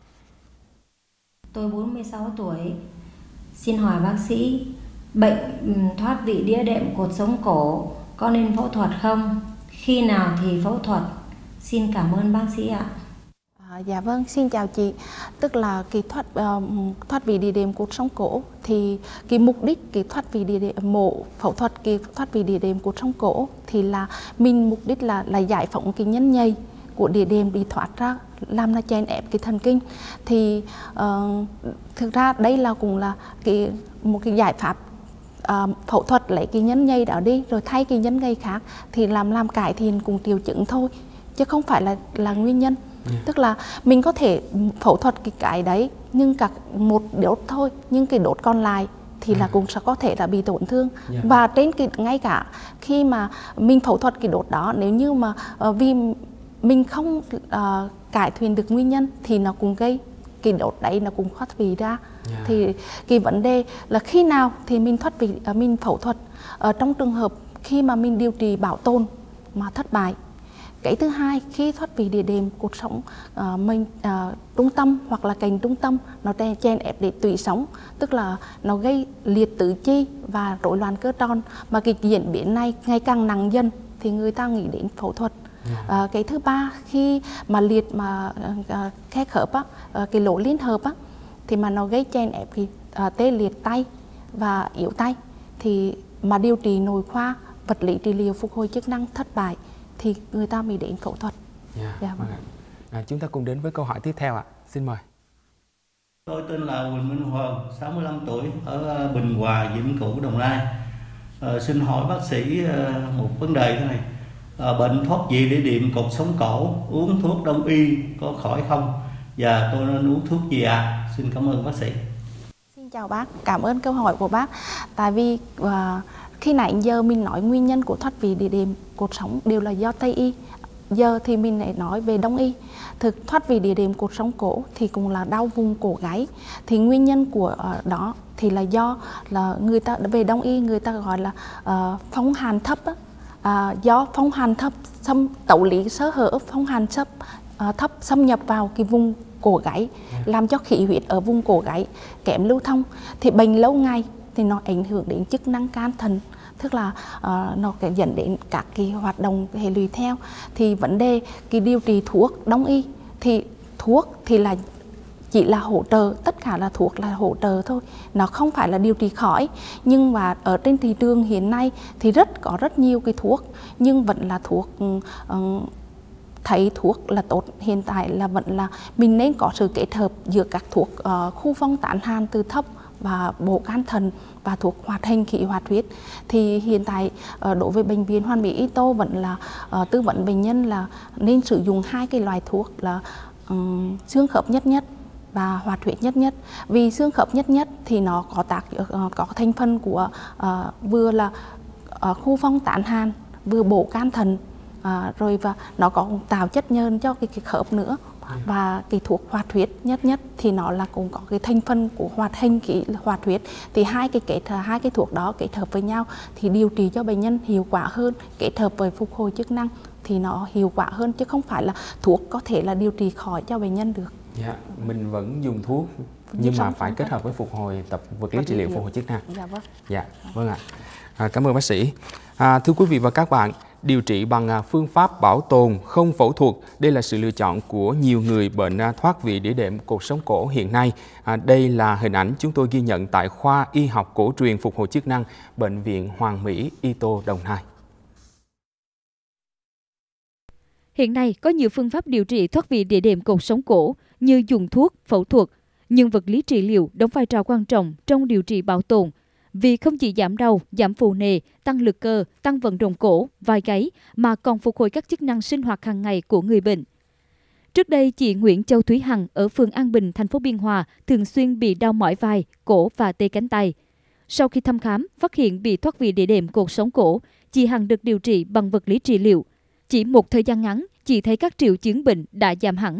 Tôi bốn mươi sáu tuổi, xin hỏi bác sĩ, bệnh thoát vị đĩa đệm cột sống cổ có nên phẫu thuật không? Khi nào thì phẫu thuật? Xin cảm ơn bác sĩ ạ. À, dạ vâng, xin chào chị. Tức là cái thoát uh, thoát vị đĩa đệm cột sống cổ thì cái mục đích cái thoát vị đĩa đệm mổ phẫu thuật cái thoát vị đĩa đệm cột sống cổ thì là mình mục đích là là giải phóng cái nhân nhầy của đĩa đệm bị thoát ra, làm nó chèn ép cái thần kinh. Thì uh, thực ra đây là cũng là cái một cái giải pháp uh, phẫu thuật lấy cái nhân nhầy đó đi rồi thay cái nhân nhầy khác, thì làm làm cải thiện cùng triệu chứng thôi, chứ không phải là là nguyên nhân. Yeah. Tức là mình có thể phẫu thuật cái cái đấy nhưng cả một đốt thôi, nhưng cái đốt còn lại thì à. là cũng sẽ có thể là bị tổn thương. Yeah. Và trên cái ngay cả khi mà mình phẫu thuật cái đốt đó, nếu như mà uh, vì mình không uh, cải thiện được nguyên nhân thì nó cũng gây cái đốt đấy, nó cũng thoát vị ra. Yeah. Thì cái vấn đề là khi nào thì mình thoát vị, uh, mình phẫu thuật uh, trong trường hợp khi mà mình điều trị bảo tồn mà thất bại. Cái thứ hai, khi thoát vị đĩa đệm cột sống uh, mình uh, trung tâm hoặc là cạnh trung tâm nó chèn ép để tủy sống, tức là nó gây liệt tứ chi và rối loạn cơ tròn, mà cái diễn biến này ngày càng nặng dần thì người ta nghĩ đến phẫu thuật. Yeah. Uh, cái thứ ba, khi mà liệt mà uh, khe khớp á, uh, cái lỗ liên hợp á, thì mà nó gây chèn ép cái uh, tê liệt tay và yếu tay, thì mà điều trị nội khoa vật lý trị liệu phục hồi chức năng thất bại thì người ta mới đến phẫu thuật. Yeah, dạ, vâng. À, chúng ta cùng đến với câu hỏi tiếp theo ạ. Xin mời. Tôi tên là Huỳnh Minh Hoàng, sáu mươi lăm tuổi, ở Bình Hòa, Vĩnh Cửu, Đồng Nai. À, xin hỏi bác sĩ một vấn đề thế này. À, bệnh thoát vị đĩa đệm cột sống cổ, uống thuốc đông y có khỏi không? Và tôi nên uống thuốc gì ạ? À? Xin cảm ơn bác sĩ. Xin chào bác, cảm ơn câu hỏi của bác. Tại vì uh, khi nãy giờ mình nói nguyên nhân của thoát vị đĩa đệm cột sống đều là do Tây y. Giờ thì mình lại nói về Đông y. Thực thoát vị đĩa đệm cột sống cổ thì cũng là đau vùng cổ gáy. Thì nguyên nhân của uh, đó thì là do là người ta về Đông y người ta gọi là uh, phong hàn thấp á. Uh, do phong hàn thấp xâm tẩu lý sơ hở phong hàn thấp uh, thấp xâm nhập vào cái vùng cổ gáy, làm cho khí huyết ở vùng cổ gáy kém lưu thông. Thì bệnh lâu ngày thì nó ảnh hưởng đến chức năng can thận, tức là uh, nó sẽ dẫn đến các cái hoạt động hệ lụy theo. Thì vấn đề cái điều trị thuốc Đông y thì thuốc thì là chỉ là hỗ trợ, tất cả là thuốc là hỗ trợ thôi, nó không phải là điều trị khỏi. Nhưng mà ở trên thị trường hiện nay thì rất có rất nhiều cái thuốc, nhưng vẫn là thuốc uh, thấy thuốc là tốt. Hiện tại là vẫn là mình nên có sự kết hợp giữa các thuốc uh, khu phong tán hàn từ thấp và bổ can thận và thuốc hoạt hình khí hoạt huyết. Thì hiện tại đối với bệnh viện Hoàn Mỹ Y Tô vẫn là uh, tư vấn bệnh nhân là nên sử dụng hai cái loại thuốc là um, xương khớp nhất nhất và hoạt huyết nhất nhất. Vì xương khớp nhất nhất thì nó có tác uh, có thành phần của uh, vừa là uh, khu phong tán hàn, vừa bổ can thận, uh, rồi và nó có tạo chất nhờn cho cái, cái khớp nữa. Và cái thuốc hoạt huyết nhất nhất thì nó là cũng có cái thành phần của hoạt hình khí hoạt huyết. Thì hai cái kết hai cái thuốc đó kết hợp với nhau thì điều trị cho bệnh nhân hiệu quả hơn, kết hợp với phục hồi chức năng thì nó hiệu quả hơn, chứ không phải là thuốc có thể là điều trị khỏi cho bệnh nhân được. Dạ, mình vẫn dùng thuốc nhưng mà phải kết hợp với phục hồi, tập vật lý trị liệu phục hồi chức năng. Dạ vâng. Dạ, vâng ạ. À, cảm ơn bác sĩ. À, thưa quý vị và các bạn, điều trị bằng phương pháp bảo tồn không phẫu thuật, đây là sự lựa chọn của nhiều người bệnh thoát vị đĩa đệm cột sống cổ hiện nay. À, đây là hình ảnh chúng tôi ghi nhận tại khoa y học cổ truyền phục hồi chức năng Bệnh viện Hoàn Mỹ Y Tô, Đồng Nai. Hiện nay có nhiều phương pháp điều trị thoát vị đĩa đệm cột sống cổ như dùng thuốc, phẫu thuật, nhưng vật lý trị liệu đóng vai trò quan trọng trong điều trị bảo tồn, vì không chỉ giảm đau, giảm phù nề, tăng lực cơ, tăng vận động cổ, vai gáy mà còn phục hồi các chức năng sinh hoạt hàng ngày của người bệnh. Trước đây, chị Nguyễn Châu Thúy Hằng ở phường An Bình, thành phố Biên Hòa thường xuyên bị đau mỏi vai, cổ và tê cánh tay. Sau khi thăm khám, phát hiện bị thoát vị đĩa đệm cột sống cổ, chị Hằng được điều trị bằng vật lý trị liệu. Chỉ một thời gian ngắn, chị thấy các triệu chứng bệnh đã giảm hẳn.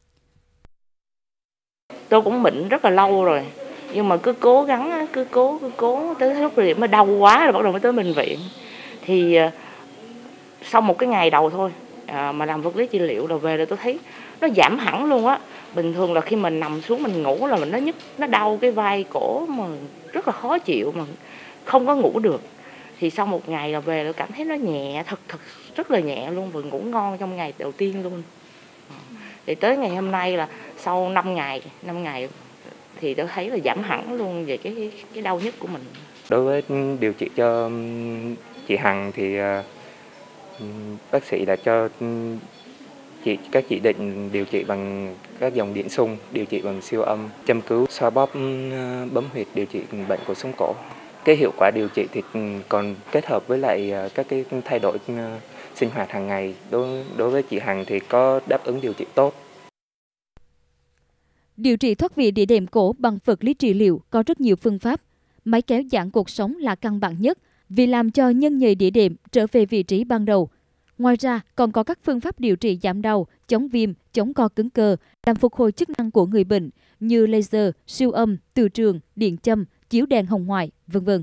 Tôi cũng bệnh rất là lâu rồi, nhưng mà cứ cố gắng, cứ cố, cứ cố, tới lúc điểm mà đau quá rồi bắt đầu mới tới bệnh viện. Thì sau một cái ngày đầu thôi à, mà làm vật lý trị liệu rồi về rồi tôi thấy nó giảm hẳn luôn á. Bình thường là khi mình nằm xuống mình ngủ là mình nó nhức, nó đau cái vai cổ mà rất là khó chịu mà không có ngủ được. Thì sau một ngày là về tôi cảm thấy nó nhẹ, thật thật rất là nhẹ luôn, và ngủ ngon trong ngày đầu tiên luôn. Thì tới ngày hôm nay là sau năm ngày, năm ngày thì tôi thấy là giảm hẳn luôn về cái cái đau nhức của mình. Đối với điều trị cho chị Hằng thì bác sĩ đã cho chị các chỉ định điều trị bằng các dòng điện xung, điều trị bằng siêu âm, châm cứu, xoa bóp, bấm huyệt điều trị bệnh cột sống cổ. Cái hiệu quả điều trị thì còn kết hợp với lại các cái thay đổi sinh hoạt hàng ngày. Đối đối với chị Hằng thì có đáp ứng điều trị tốt. Điều trị thoát vị đĩa đệm cổ bằng vật lý trị liệu có rất nhiều phương pháp. Máy kéo giãn cột sống là căn bản nhất vì làm cho nhân nhầy đĩa đệm trở về vị trí ban đầu. Ngoài ra, còn có các phương pháp điều trị giảm đau, chống viêm, chống co cứng cơ, làm phục hồi chức năng của người bệnh như laser, siêu âm, từ trường, điện châm, chiếu đèn hồng ngoại, vân vân.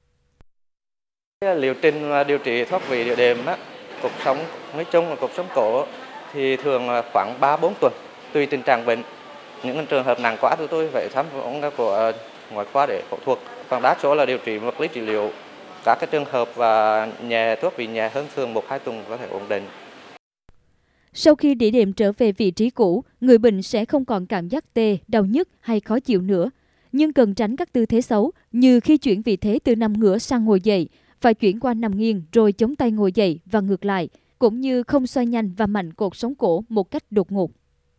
Liệu trình điều trị thoát vị đĩa đệm á, cột sống nói chung là cột sống cổ thì thường khoảng ba bốn tuần tùy tình trạng bệnh. Những trường hợp nặng quá thì tôi phải khám của ngoại khoa để phẫu thuật. Còn đa số là điều trị vật lý trị liệu. Các cái trường hợp và nhẹ thoát vị nhẹ hơn thường một hai tuần có thể ổn định. Sau khi đĩa đệm trở về vị trí cũ, người bệnh sẽ không còn cảm giác tê, đau nhức hay khó chịu nữa. Nhưng cần tránh các tư thế xấu như khi chuyển vị thế từ nằm ngửa sang ngồi dậy, phải chuyển qua nằm nghiêng rồi chống tay ngồi dậy và ngược lại, cũng như không xoay nhanh và mạnh cột sống cổ một cách đột ngột.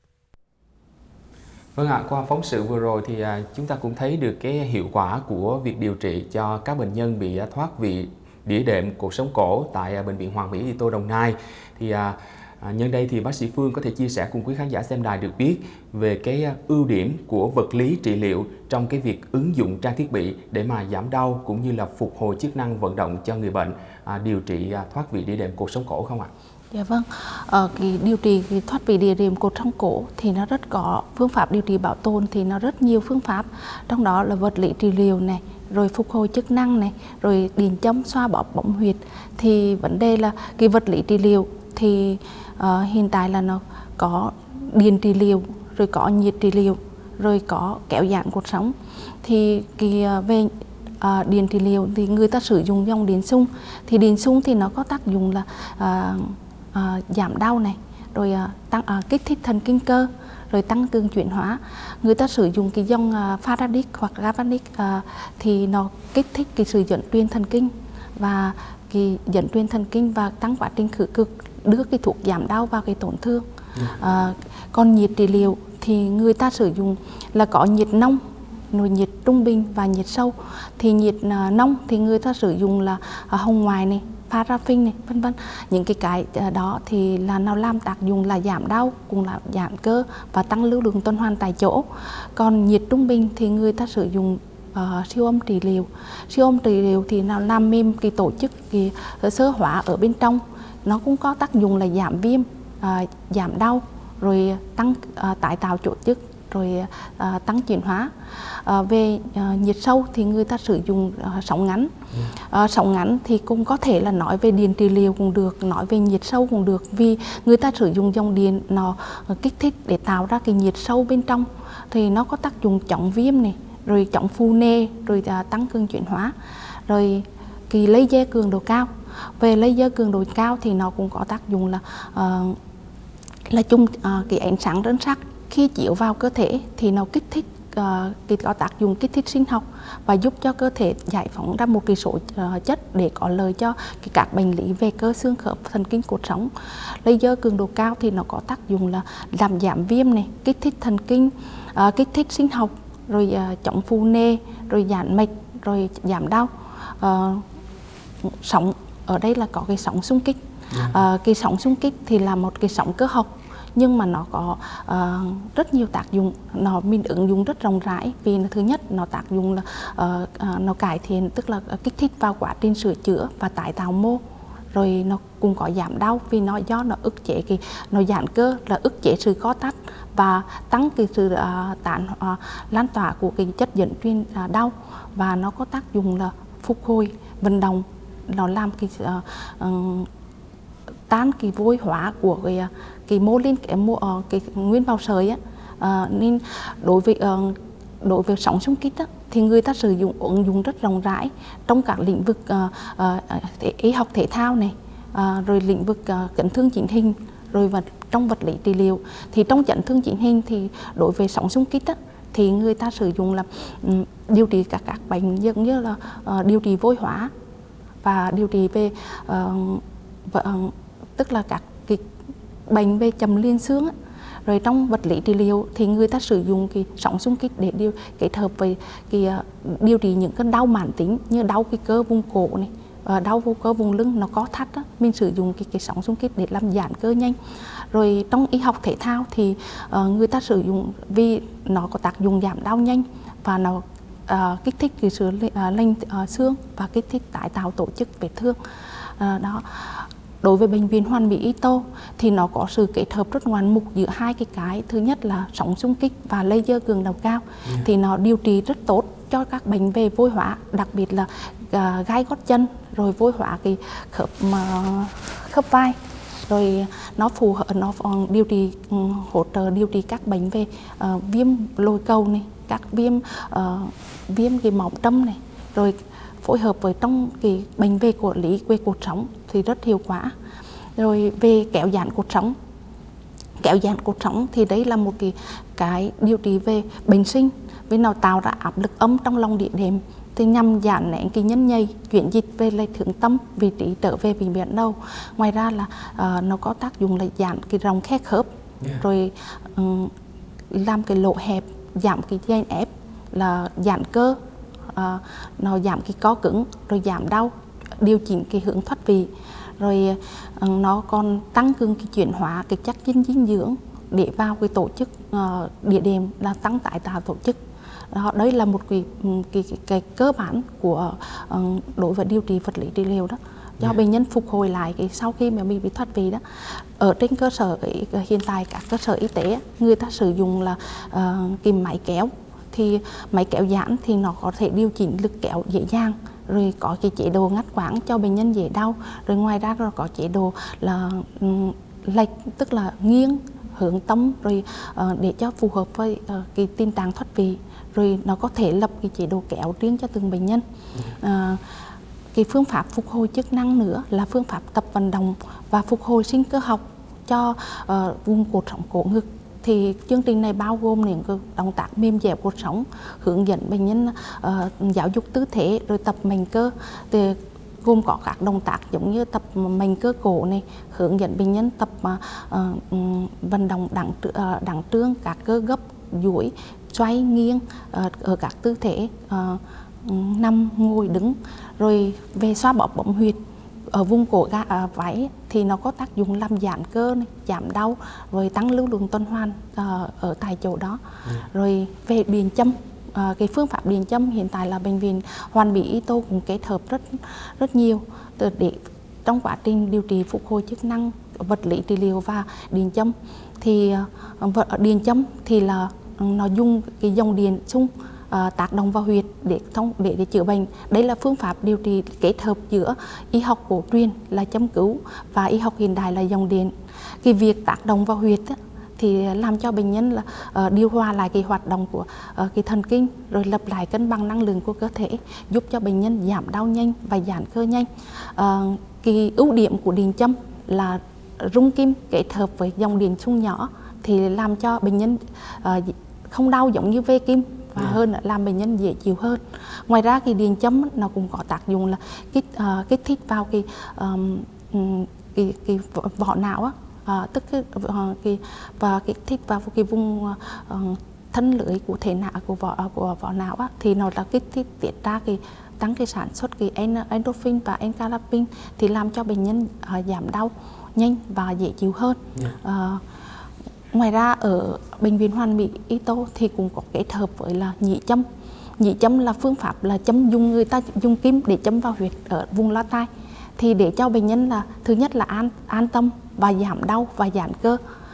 Vâng ạ, qua phóng sự vừa rồi thì à, chúng ta cũng thấy được cái hiệu quả của việc điều trị cho các bệnh nhân bị à, thoát vị đĩa đệm cột sống cổ tại à, Bệnh viện Hoàn Mỹ Y Tô, Đồng Nai. Thì à, à, nhân đây thì bác sĩ Phương có thể chia sẻ cùng quý khán giả xem đài được biết về cái à, ưu điểm của vật lý trị liệu trong cái việc ứng dụng trang thiết bị để mà giảm đau cũng như là phục hồi chức năng vận động cho người bệnh à, điều trị à, thoát vị đĩa đệm cột sống cổ không ạ? Dạ vâng, ờ, cái điều trị cái thoát vị đĩa đệm cột sống cổ thì nó rất có phương pháp điều trị bảo tồn thì nó rất nhiều phương pháp, trong đó là vật lý trị liệu này, rồi phục hồi chức năng này, rồi điện châm, xoa bóp, bấm huyệt. Thì vấn đề là cái vật lý trị liệu thì uh, hiện tại là nó có điện trị liệu, rồi có nhiệt trị liệu, rồi có kéo giãn cột sống. Thì cái uh, về uh, điện trị liệu thì người ta sử dụng dòng điện xung, thì điện xung thì nó có tác dụng là uh, À, giảm đau này, rồi à, tăng à, kích thích thần kinh cơ, rồi tăng cường chuyển hóa. Người ta sử dụng cái dòng à, Faraday hoặc Galvanic à, thì nó kích thích cái sự dẫn truyền thần kinh và cái dẫn truyền thần kinh và tăng quá trình khử cực, đưa cái thuốc giảm đau vào cái tổn thương. À, còn nhiệt trị liệu thì người ta sử dụng là có nhiệt nông rồi nhiệt trung bình và nhiệt sâu. Thì nhiệt uh, nông thì người ta sử dụng là uh, hồng ngoại này, paraffin này, vân vân. Những cái cái đó thì là nó làm tác dụng là giảm đau, cũng là giảm cơ và tăng lưu lượng tuần hoàn tại chỗ. Còn nhiệt trung bình thì người ta sử dụng uh, siêu âm trị liệu. Siêu âm trị liệu thì nó làm mềm cái tổ chức, cái sơ hóa ở bên trong. Nó cũng có tác dụng là giảm viêm, uh, giảm đau, rồi tăng uh, tái tạo tổ chức, rồi uh, tăng chuyển hóa. Uh, về uh, nhiệt sâu thì người ta sử dụng uh, sóng ngắn. Uh, sóng ngắn thì cũng có thể là nói về điện trị liệu cũng được, nói về nhiệt sâu cũng được, vì người ta sử dụng dòng điện nó uh, kích thích để tạo ra cái nhiệt sâu bên trong, thì nó có tác dụng chống viêm này, rồi chống phù nề, rồi uh, tăng cường chuyển hóa. Rồi cái laser cường độ cao. Về laser cường độ cao thì nó cũng có tác dụng là uh, là chung uh, cái ánh sáng rơn sắc khi chiếu vào cơ thể thì nó kích thích, uh, cái có tác dụng kích thích sinh học và giúp cho cơ thể giải phóng ra một cái số uh, chất để có lợi cho cái các bệnh lý về cơ xương khớp, thần kinh cột sống. Laser cường độ cao thì nó có tác dụng là làm giảm viêm này, kích thích thần kinh, uh, kích thích sinh học, rồi uh, chống phù nề, rồi giãn mạch, rồi giảm đau. Uh, sóng ở đây là có cái sóng xung kích. Yeah. Uh, cái sóng xung kích thì là một cái sóng cơ học, nhưng mà nó có uh, rất nhiều tác dụng, nó mình ứng dụng rất rộng rãi. Vì thứ nhất nó tác dụng là uh, uh, nó cải thiện, tức là kích thích vào quá trình sửa chữa và tái tạo mô. Rồi nó cũng có giảm đau, vì nó do nó ức chế cái nó giãn cơ, là ức chế sự co thắt và tăng cái sự uh, tán uh, lan tỏa của cái chất dẫn truyền uh, đau. Và nó có tác dụng là phục hồi vận động, nó làm cái uh, uh, tan cái vôi hóa của cái cái mô lên cái, mô, uh, cái nguyên bào sợi á. Uh, nên đối với uh, đối với sóng xung kích á, thì người ta sử dụng ứng dụng rất rộng rãi trong các lĩnh vực uh, uh, y học thể thao này, uh, rồi lĩnh vực uh, chấn thương chỉnh hình, rồi vật trong vật lý trị liệu. Thì trong chấn thương chỉnh hình thì đối với sóng xung kích á, thì người ta sử dụng là um, điều trị các các bệnh giống như là uh, điều trị vôi hóa và điều trị về uh, và, uh, tức là các cái bệnh về chầm liên xương á. Rồi trong vật lý trị liệu thì người ta sử dụng cái sóng xung kích để điều kết hợp với cái uh, điều trị những cơn đau mãn tính như đau cái cơ vùng cổ này, uh, đau vô cơ vùng lưng nó có thắt á, mình sử dụng cái cái sóng xung kích để làm giãn cơ nhanh. Rồi trong y học thể thao thì uh, người ta sử dụng vì nó có tác dụng giảm đau nhanh và nó uh, kích thích cái sự uh, lành uh, xương và kích thích tái tạo tổ chức vết thương. Uh, đó. Đối với bệnh viện Hoàn Mỹ Y Tô thì nó có sự kết hợp rất ngoạn mục giữa hai cái cái. Thứ nhất là sóng xung kích và laser cường độ cao. Yeah. Thì nó điều trị rất tốt cho các bệnh về vôi hóa, đặc biệt là uh, gai gót chân, rồi vôi hóa cái khớp uh, khớp vai. Rồi nó phù hợp, nó điều trị um, hỗ trợ điều trị các bệnh về uh, viêm lồi cầu này, các viêm uh, viêm cái mỏng tâm này, rồi phối hợp với trong cái bệnh về của lý về cột sống thì rất hiệu quả. Rồi về kéo giãn cột sống, kéo giãn cột sống thì đấy là một cái cái điều trị về bệnh sinh, vì nó tạo ra áp lực âm trong lòng địa đệm thì nhằm giảm nén cái nhân nhầy, chuyển dịch về lại thượng tâm, vị trí trở về bệnh viện đầu. Ngoài ra là uh, nó có tác dụng là giảm cái ròng khe khớp, yeah. Rồi um, làm cái lỗ hẹp, giảm cái dây ép, là giãn cơ, uh, nó giảm cái co cứng, rồi giảm đau, điều chỉnh cái hướng thoát vị. Rồi uh, nó còn tăng cường cái chuyển hóa cái chất dinh dinh dưỡng để vào cái tổ chức uh, địa đệm, là tăng tái tạo tổ chức. Đó, đấy là một cái, cái, cái, cái cơ bản của uh, đối với điều trị vật lý trị liệu đó, cho yeah. bệnh nhân phục hồi lại cái sau khi mà mình bị thoát vị đó. Ở trên cơ sở cái, hiện tại các cơ sở y tế người ta sử dụng là uh, cái máy kéo, thì máy kéo giãn thì nó có thể điều chỉnh lực kéo dễ dàng, rồi có cái chế độ ngắt quãng cho bệnh nhân dễ đau, rồi ngoài ra nó có chế độ là um, lệch, tức là nghiêng hướng tâm, rồi uh, để cho phù hợp với uh, cái tình trạng thoát vị. Rồi nó có thể lập cái chế độ kéo riêng cho từng bệnh nhân. À, cái phương pháp phục hồi chức năng nữa là phương pháp tập vận động và phục hồi sinh cơ học cho uh, vùng cột sống cổ ngực. Thì chương trình này bao gồm những cái động tác mềm dẻo cột sống, hướng dẫn bệnh nhân uh, giáo dục tư thế, rồi tập mềm cơ. Thì gồm có các động tác giống như tập mềm cơ cổ này, hướng dẫn bệnh nhân tập uh, uh, vận động đẳng uh, đẳng trương các cơ gấp, duỗi, xoay nghiêng uh, ở các tư thế uh, nằm, ngồi, đứng. Rồi về xoa bóp bấm huyệt ở vùng cổ ga, uh, váy thì nó có tác dụng làm giãn cơ này, giảm đau, rồi tăng lưu lượng tuần hoàn uh, ở tại chỗ đó. Ừ. Rồi về điện châm, uh, cái phương pháp điện châm hiện tại là bệnh viện Hoàn Mỹ Y Tô cũng kết hợp rất rất nhiều để trong quá trình điều trị phục hồi chức năng, vật lý trị liệu và điện châm. Thì uh, điện châm thì là nó dùng cái dòng điện xung uh, tác động vào huyệt để thông để, để chữa bệnh. Đây là phương pháp điều trị kết hợp giữa y học cổ truyền là châm cứu và y học hiện đại là dòng điện. Cái việc tác động vào huyệt á, thì làm cho bệnh nhân là uh, điều hòa lại cái hoạt động của uh, cái thần kinh, rồi lập lại cân bằng năng lượng của cơ thể, giúp cho bệnh nhân giảm đau nhanh và giãn cơ nhanh. Uh, cái ưu điểm của điện châm là rung kim kết hợp với dòng điện xung nhỏ thì làm cho bệnh nhân uh, không đau giống như vê kim, và yeah. hơn là làm bệnh nhân dễ chịu hơn. Ngoài ra cái điện châm nó cũng có tác dụng là kích uh, kích thích vào cái um, cái, cái vỏ não á, uh, tức cái, uh, cái và kích thích vào cái vùng uh, thân lưới của thể não của vỏ uh, của vỏ não á, thì nó là kích thích tiết ra cái tăng cái sản xuất cái endorphin và encalapin thì làm cho bệnh nhân uh, giảm đau nhanh và dễ chịu hơn. Yeah. Uh, ngoài ra ở bệnh viện Hoàn Mỹ Y Tô thì cũng có kết hợp với là nhị châm. Nhị châm là phương pháp là châm dùng người ta dùng kim để châm vào huyệt ở vùng lỗ tai, thì để cho bệnh nhân là thứ nhất là an an tâm và giảm đau và giãn cơ.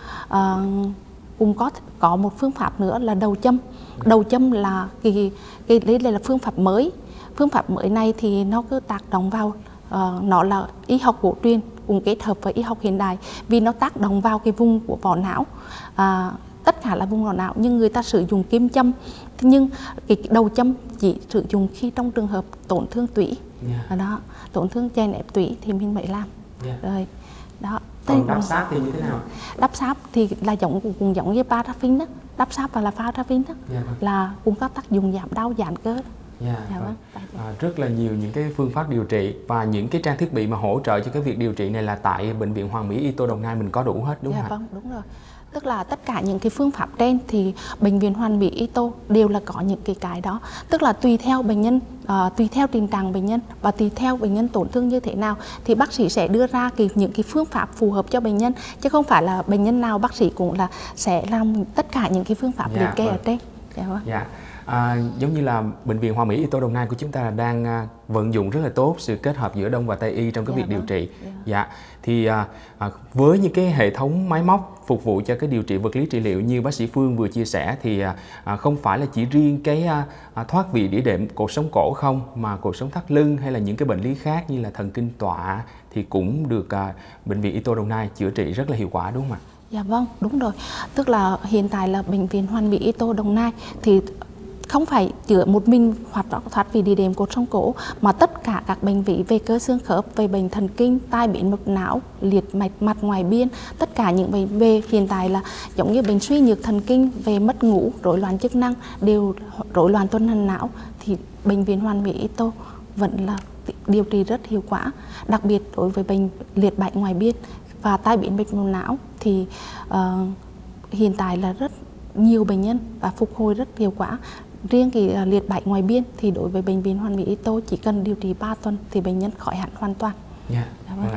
Uh, cũng có có một phương pháp nữa là đầu châm. Đầu châm là cái cái đây là phương pháp mới. Phương pháp mới này thì nó cứ tác động vào uh, nó là y học cổ truyền cùng kết hợp với y học hiện đại, vì nó tác động vào cái vùng của vỏ não, à, tất cả là vùng vỏ não, nhưng người ta sử dụng kim châm, nhưng cái đầu châm chỉ sử dụng khi trong trường hợp tổn thương tủy. Yeah. Đó, tổn thương chèn ép tủy thì mình mới làm. Yeah. Rồi đó. Còn đắp sáp thì như thế nào? Đắp sáp thì là giống cũng giống như paraffin đó, đắp sáp và là paraffin đó. Yeah. Là cũng có tác dụng giảm đau giãn cơ. Yeah, dạ, vâng. À, rất là nhiều những cái phương pháp điều trị và những cái trang thiết bị mà hỗ trợ cho cái việc điều trị này là tại bệnh viện Hoàn Mỹ Y Tô Đồng Nai mình có đủ hết, đúng dạ, không ạ? Vâng, đúng rồi. Tức là tất cả những cái phương pháp trên thì bệnh viện Hoàn Mỹ Y Tô đều là có những cái cái đó. Tức là tùy theo bệnh nhân, uh, tùy theo tình trạng bệnh nhân và tùy theo bệnh nhân tổn thương như thế nào thì bác sĩ sẽ đưa ra cái, những cái phương pháp phù hợp cho bệnh nhân, chứ không phải là bệnh nhân nào bác sĩ cũng là sẽ làm tất cả những cái phương pháp liệt kê ở trên. Dạ, vâng. Dạ. À, giống như là bệnh viện Hoàn Mỹ Y Tô Đồng Nai của chúng ta là đang à, vận dụng rất là tốt sự kết hợp giữa Đông và Tây y trong cái yeah, việc vâng. điều trị. Yeah. Dạ, thì à, à, với những cái hệ thống máy móc phục vụ cho cái điều trị vật lý trị liệu như bác sĩ Phương vừa chia sẻ thì à, à, không phải là chỉ riêng cái à, à, thoát vị đĩa đệm cột sống cổ không, mà cột sống thắt lưng hay là những cái bệnh lý khác như là thần kinh tọa thì cũng được à, bệnh viện Y Tô Đồng Nai chữa trị rất là hiệu quả, đúng không ạ? Dạ vâng, đúng rồi. Tức là hiện tại là bệnh viện Hoàn Mỹ Y Tô Đồng Nai thì không phải chữa một mình hoạt động thoát vị đĩa đệm cột sống cổ, mà tất cả các bệnh lý về cơ xương khớp, về bệnh thần kinh, tai biến mạch não, liệt mạch mặt ngoài biên, tất cả những bệnh về hiện tại là giống như bệnh suy nhược thần kinh, về mất ngủ, rối loạn chức năng, đều rối loạn tuần hoàn não thì bệnh viện Hoàn Mỹ Y Tô vẫn là điều trị rất hiệu quả. Đặc biệt đối với bệnh liệt bại ngoài biên và tai biến mạch não thì uh, hiện tại là rất nhiều bệnh nhân và phục hồi rất hiệu quả. Riêng cái liệt bại ngoài biên thì đối với bệnh viện Hoàn Mỹ Y Tô chỉ cần điều trị ba tuần thì bệnh nhân khỏi hẳn hoàn toàn. Yeah. Dạ, vâng.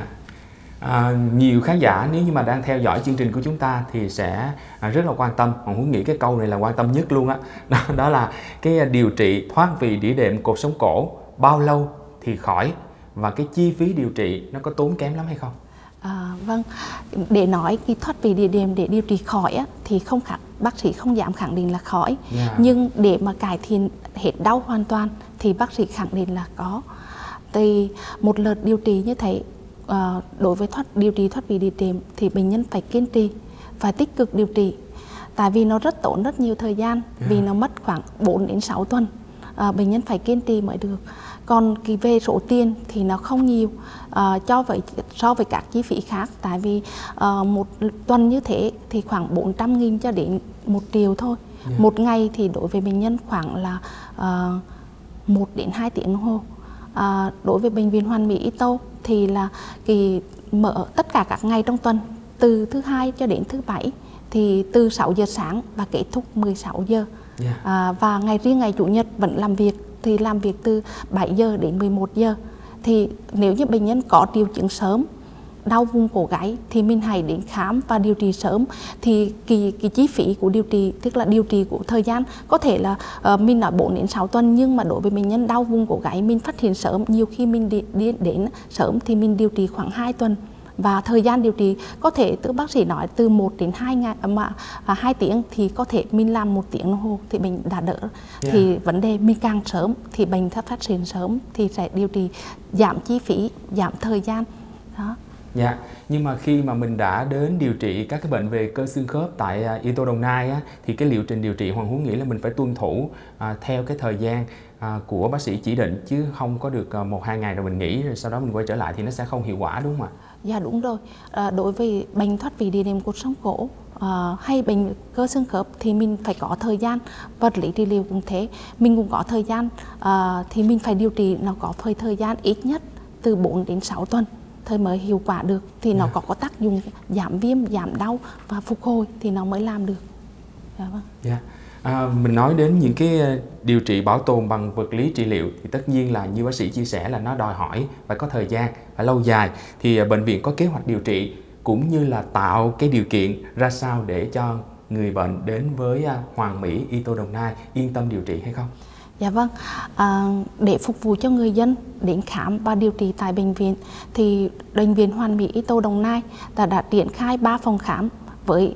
À, nhiều khán giả nếu như mà đang theo dõi chương trình của chúng ta thì sẽ rất là quan tâm, Hoàng Huấn nghĩ cái câu này là quan tâm nhất luôn á. Đó, đó là cái điều trị thoát vị đĩa đệm cột sống cổ bao lâu thì khỏi, và cái chi phí điều trị nó có tốn kém lắm hay không? À, vâng, để nói cái thoát vị đĩa đệm để điều trị khỏi á, thì không khẳng, bác sĩ không dám khẳng định là khỏi. Yeah. Nhưng để mà cải thiện hết đau hoàn toàn thì bác sĩ khẳng định là có. Thì một đợt điều trị như thế, uh, đối với thoát điều trị thoát vị đĩa đệm thì bệnh nhân phải kiên trì, phải tích cực điều trị. Tại vì nó rất tốn rất nhiều thời gian, yeah. vì nó mất khoảng bốn đến sáu tuần. Uh, bệnh nhân phải kiên trì mới được. Còn cái về số tiền thì nó không nhiều uh, cho với, so với các chi phí khác. Tại vì uh, một tuần như thế thì khoảng bốn trăm nghìn cho đến một triệu thôi. Yeah. Một ngày thì đối với bệnh nhân khoảng là uh, một đến hai tiếng đồng hồ. Uh, đối với bệnh viện Hoàn Mỹ Y Tô thì là cái mở tất cả các ngày trong tuần, từ thứ hai cho đến thứ bảy, thì từ sáu giờ sáng và kết thúc mười sáu giờ. Yeah. À, và ngày riêng ngày chủ nhật vẫn làm việc, thì làm việc từ bảy giờ đến mười một giờ. Thì nếu như bệnh nhân có triệu chứng sớm đau vùng cổ gáy thì mình hãy đến khám và điều trị sớm. Thì cái, cái chi phí của điều trị, tức là điều trị của thời gian có thể là uh, mình nói bốn đến sáu tuần, nhưng mà đối với bệnh nhân đau vùng cổ gáy mình phát hiện sớm, nhiều khi mình đi, đi đến sớm thì mình điều trị khoảng hai tuần. Và thời gian điều trị có thể từ bác sĩ nói từ một đến hai ngày mà à, hai tiếng thì có thể mình làm một tiếng đồng hồ thì bệnh đã đỡ. Yeah. Thì vấn đề mình càng sớm thì bệnh sẽ phát triển sớm thì sẽ điều trị giảm chi phí, giảm thời gian. Đó. Dạ, nhưng mà khi mà mình đã đến điều trị các cái bệnh về cơ xương khớp tại uh, y tô Đồng Nai á, thì cái liệu trình điều trị Hoàng Huấn nghĩ là mình phải tuân thủ uh, theo cái thời gian uh, của bác sĩ chỉ định, chứ không có được uh, một hai ngày rồi mình nghỉ rồi sau đó mình quay trở lại thì nó sẽ không hiệu quả, đúng không ạ? Dạ đúng rồi. À, đối với bệnh thoát vị địa điểm cột sống cổ à, hay bệnh cơ xương khớp thì mình phải có thời gian. Vật lý trị liệu cũng thế, mình cũng có thời gian, à, thì mình phải điều trị nó có thời thời gian ít nhất từ bốn đến sáu tuần thời mới hiệu quả được, thì nó có, có tác dụng giảm viêm, giảm đau và phục hồi thì nó mới làm được. Dạ vâng. Yeah. À, mình nói đến những cái điều trị bảo tồn bằng vật lý trị liệu thì tất nhiên là như bác sĩ chia sẻ là nó đòi hỏi phải có thời gian, phải lâu dài. Thì bệnh viện có kế hoạch điều trị cũng như là tạo cái điều kiện ra sao để cho người bệnh đến với Hoàng Mỹ y tô Đồng Nai yên tâm điều trị hay không? Dạ vâng, à, để phục vụ cho người dân đến khám và điều trị tại bệnh viện thì bệnh viện Hoàng Mỹ y tô Đồng Nai đã, đã triển khai ba phòng khám với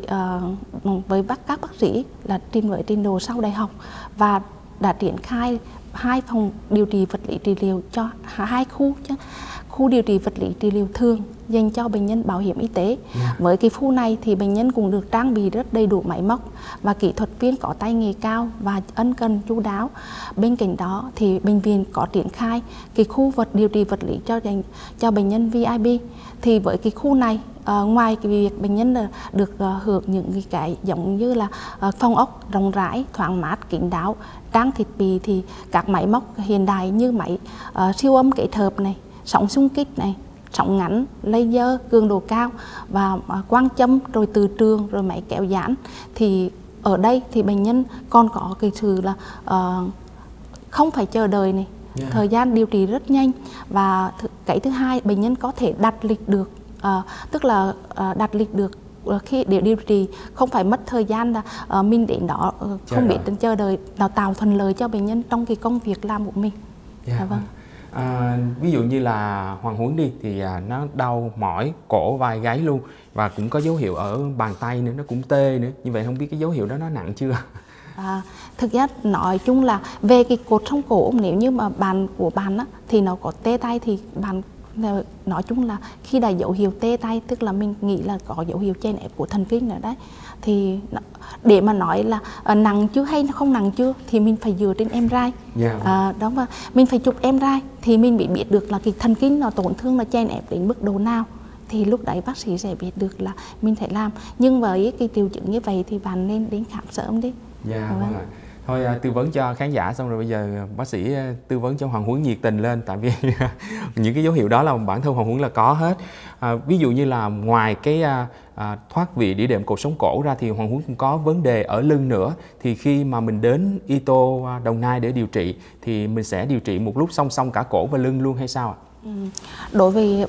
uh, với bác các bác sĩ là trình với trình độ sau đại học, và đã triển khai hai phòng điều trị vật lý trị liệu cho hai khu chứ khu điều trị vật lý trị liệu thường dành cho bệnh nhân bảo hiểm y tế. Yeah. Với cái khu này thì bệnh nhân cũng được trang bị rất đầy đủ máy móc và kỹ thuật viên có tay nghề cao và ân cần chu đáo. Bên cạnh đó thì bệnh viện có triển khai cái khu vật điều trị vật lý cho dành cho bệnh nhân vê i pê. Thì với cái khu này, uh, ngoài cái việc bệnh nhân được uh, hưởng những cái, cái giống như là uh, phòng ốc rộng rãi, thoáng mát, kín đáo, trang thiết bị thì các máy móc hiện đại như máy uh, siêu âm kết hợp này, sóng xung kích này, sóng ngắn, laser cường độ cao và uh, quang châm, rồi từ trường, rồi máy kéo giãn. Thì ở đây thì bệnh nhân còn có cái sự là uh, không phải chờ đợi này. Yeah. Thời gian điều trị rất nhanh, và th cái thứ hai bệnh nhân có thể đặt lịch được, uh, tức là uh, đặt lịch được uh, khi để điều trị không phải mất thời gian là uh, mình đến đó uh, không biết đến chờ đợi, nó tạo thuận lợi cho bệnh nhân trong cái công việc làm của mình. Yeah. À, vâng. À, ví dụ như là Hoàng Huấn đi thì à, nó đau mỏi cổ vai gáy luôn, và cũng có dấu hiệu ở bàn tay nữa, nó cũng tê nữa. Như vậy không biết cái dấu hiệu đó nó nặng chưa? À, thực ra nói chung là về cái cột sống cổ, nếu như mà bạn của bạn á, thì nó có tê tay thì bạn nói chung là khi đã dấu hiệu tê tay tức là mình nghĩ là có dấu hiệu chèn ép của thần kinh ở đấy. Thì để mà nói là uh, nặng chưa hay không nặng chưa thì mình phải dựa trên em rờ i. Yeah. À, đó, và mình phải chụp em rờ i thì mình bị biết được là cái thần kinh nó tổn thương, nó chèn ép đến mức độ nào, thì lúc đấy bác sĩ sẽ biết được là mình phải làm. Nhưng với cái triệu chứng như vậy thì bạn nên đến khám sớm đi. Dạ, yeah, vâng ạ. Thôi tư vấn cho khán giả xong rồi bây giờ bác sĩ tư vấn cho Hoàng Huấn nhiệt tình lên, tại vì những cái dấu hiệu đó là bản thân Hoàng Huấn là có hết. À, ví dụ như là ngoài cái à, thoát vị đĩa đệm cột sống cổ ra thì Hoàng Huấn cũng có vấn đề ở lưng nữa. Thì khi mà mình đến y tô Đồng Nai để điều trị thì mình sẽ điều trị một lúc song song cả cổ và lưng luôn hay sao ạ? Ừ. Đối với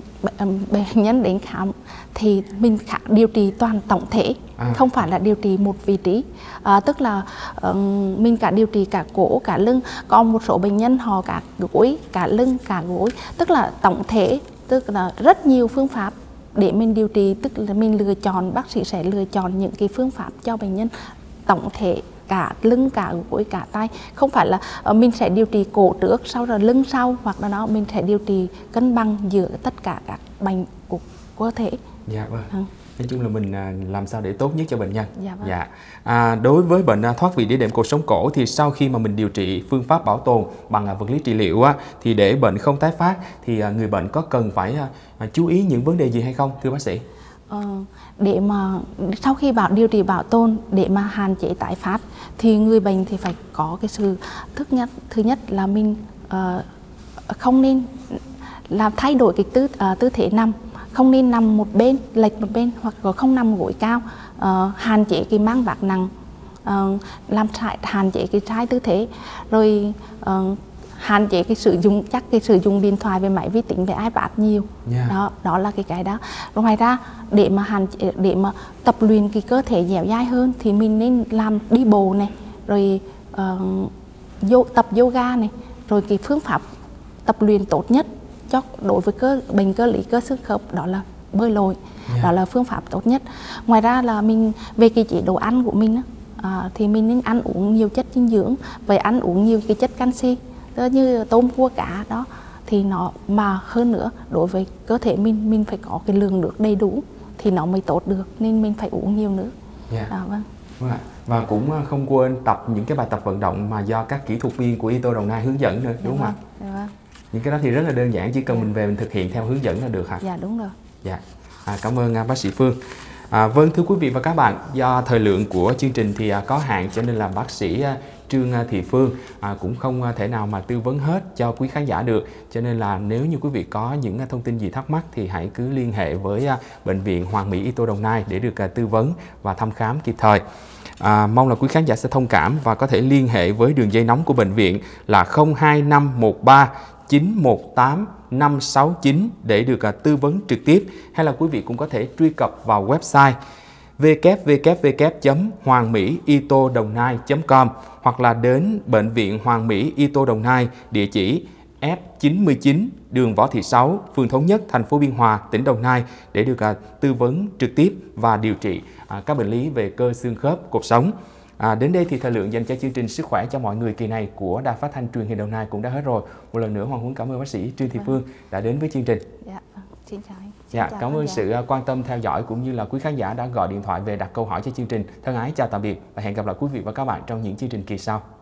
um, bệnh nhân đến khám thì mình điều trị toàn tổng thể, à. không phải là điều trị một vị trí, à, tức là um, mình cả điều trị cả cổ cả lưng. Còn một số bệnh nhân họ cả gối, cả lưng, cả gối, tức là tổng thể, tức là rất nhiều phương pháp để mình điều trị, tức là mình lựa chọn, bác sĩ sẽ lựa chọn những cái phương pháp cho bệnh nhân tổng thể, cả lưng, cả gối, cả tay. Không phải là uh, mình sẽ điều trị cổ trước, sau rồi lưng sau, hoặc là đó mình sẽ điều trị cân bằng giữa tất cả các bệnh của cơ thể. Dạ vâng. Ừ. Nói chung là mình uh, làm sao để tốt nhất cho bệnh nhân. Dạ vâng. Dạ. À, đối với bệnh uh, thoát vị đĩa đệm cột sống cổ thì sau khi mà mình điều trị phương pháp bảo tồn bằng uh, vật lý trị liệu á, thì để bệnh không tái phát thì uh, người bệnh có cần phải uh, uh, chú ý những vấn đề gì hay không thưa bác sĩ? Ờ, để mà sau khi bảo điều trị bảo tồn để mà hạn chế tái phát thì người bệnh thì phải có cái sự thức nhất thứ nhất là mình uh, không nên làm thay đổi cái tư uh, tư thế nằm, không nên nằm một bên lệch một bên, hoặc là không nằm gối cao, uh, hạn chế cái mang vác nặng, uh, làm sai, hạn chế cái sai tư thế, rồi uh, hạn chế cái sử dụng chắc cái sử dụng điện thoại về máy vi tính về iPad nhiều. Yeah. Đó, đó là cái cái đó. Rồi ngoài ra để mà hạn để mà tập luyện cái cơ thể dẻo dai hơn thì mình nên làm đi bộ này, rồi uh, tập yoga này, rồi cái phương pháp tập luyện tốt nhất cho đối với cơ bệnh cơ lý cơ xương khớp đó là bơi lội. Yeah. Đó là phương pháp tốt nhất. Ngoài ra là mình về cái chế độ ăn của mình à, thì mình nên ăn uống nhiều chất dinh dưỡng, và ăn uống nhiều cái chất canxi như tôm cua cá đó, thì nó mà hơn nữa đối với cơ thể mình mình phải có cái lượng nước đầy đủ thì nó mới tốt được, nên mình phải uống nhiều nước. Yeah. À, vâng. Vâng. Và cũng không quên tập những cái bài tập vận động mà do các kỹ thuật viên của y tô Đồng Nai hướng dẫn nữa, đúng không ạ? Vâng. Những cái đó thì rất là đơn giản, chỉ cần yeah. mình về mình thực hiện theo hướng dẫn là được hả? Dạ đúng rồi. Dạ. À, cảm ơn uh, bác sĩ Phương. À, vâng, thưa quý vị và các bạn, do thời lượng của chương trình thì uh, có hạn, cho nên là bác sĩ uh, Trương Thị Phương à, cũng không thể nào mà tư vấn hết cho quý khán giả được, cho nên là nếu như quý vị có những thông tin gì thắc mắc thì hãy cứ liên hệ với Bệnh viện Hoàng Mỹ Y Tô Đồng Nai để được tư vấn và thăm khám kịp thời. À, mong là quý khán giả sẽ thông cảm và có thể liên hệ với đường dây nóng của bệnh viện là không hai năm một ba chín một tám năm sáu chín để được tư vấn trực tiếp, hay là quý vị cũng có thể truy cập vào website w w w chấm hoàng mỹ y tô đồng nai chấm com hoặc là đến Bệnh viện Hoàng Mỹ Y Tô Đồng Nai, địa chỉ F chín mươi chín đường Võ Thị Sáu, phường Thống Nhất, thành phố Biên Hòa, tỉnh Đồng Nai để được uh, tư vấn trực tiếp và điều trị uh, các bệnh lý về cơ xương khớp, cột sống. À, đến đây thì thời lượng dành cho chương trình Sức khỏe cho mọi người kỳ này của Đài Phát thanh Truyền hình Đồng Nai cũng đã hết rồi. Một lần nữa Hoàng Huấn cảm ơn bác sĩ Trương Thị Phương đã đến với chương trình. Dạ, xin chào anh. Dạ, cảm ơn sự quan tâm theo dõi cũng như là quý khán giả đã gọi điện thoại về đặt câu hỏi cho chương trình. Thân ái chào tạm biệt và hẹn gặp lại quý vị và các bạn trong những chương trình kỳ sau.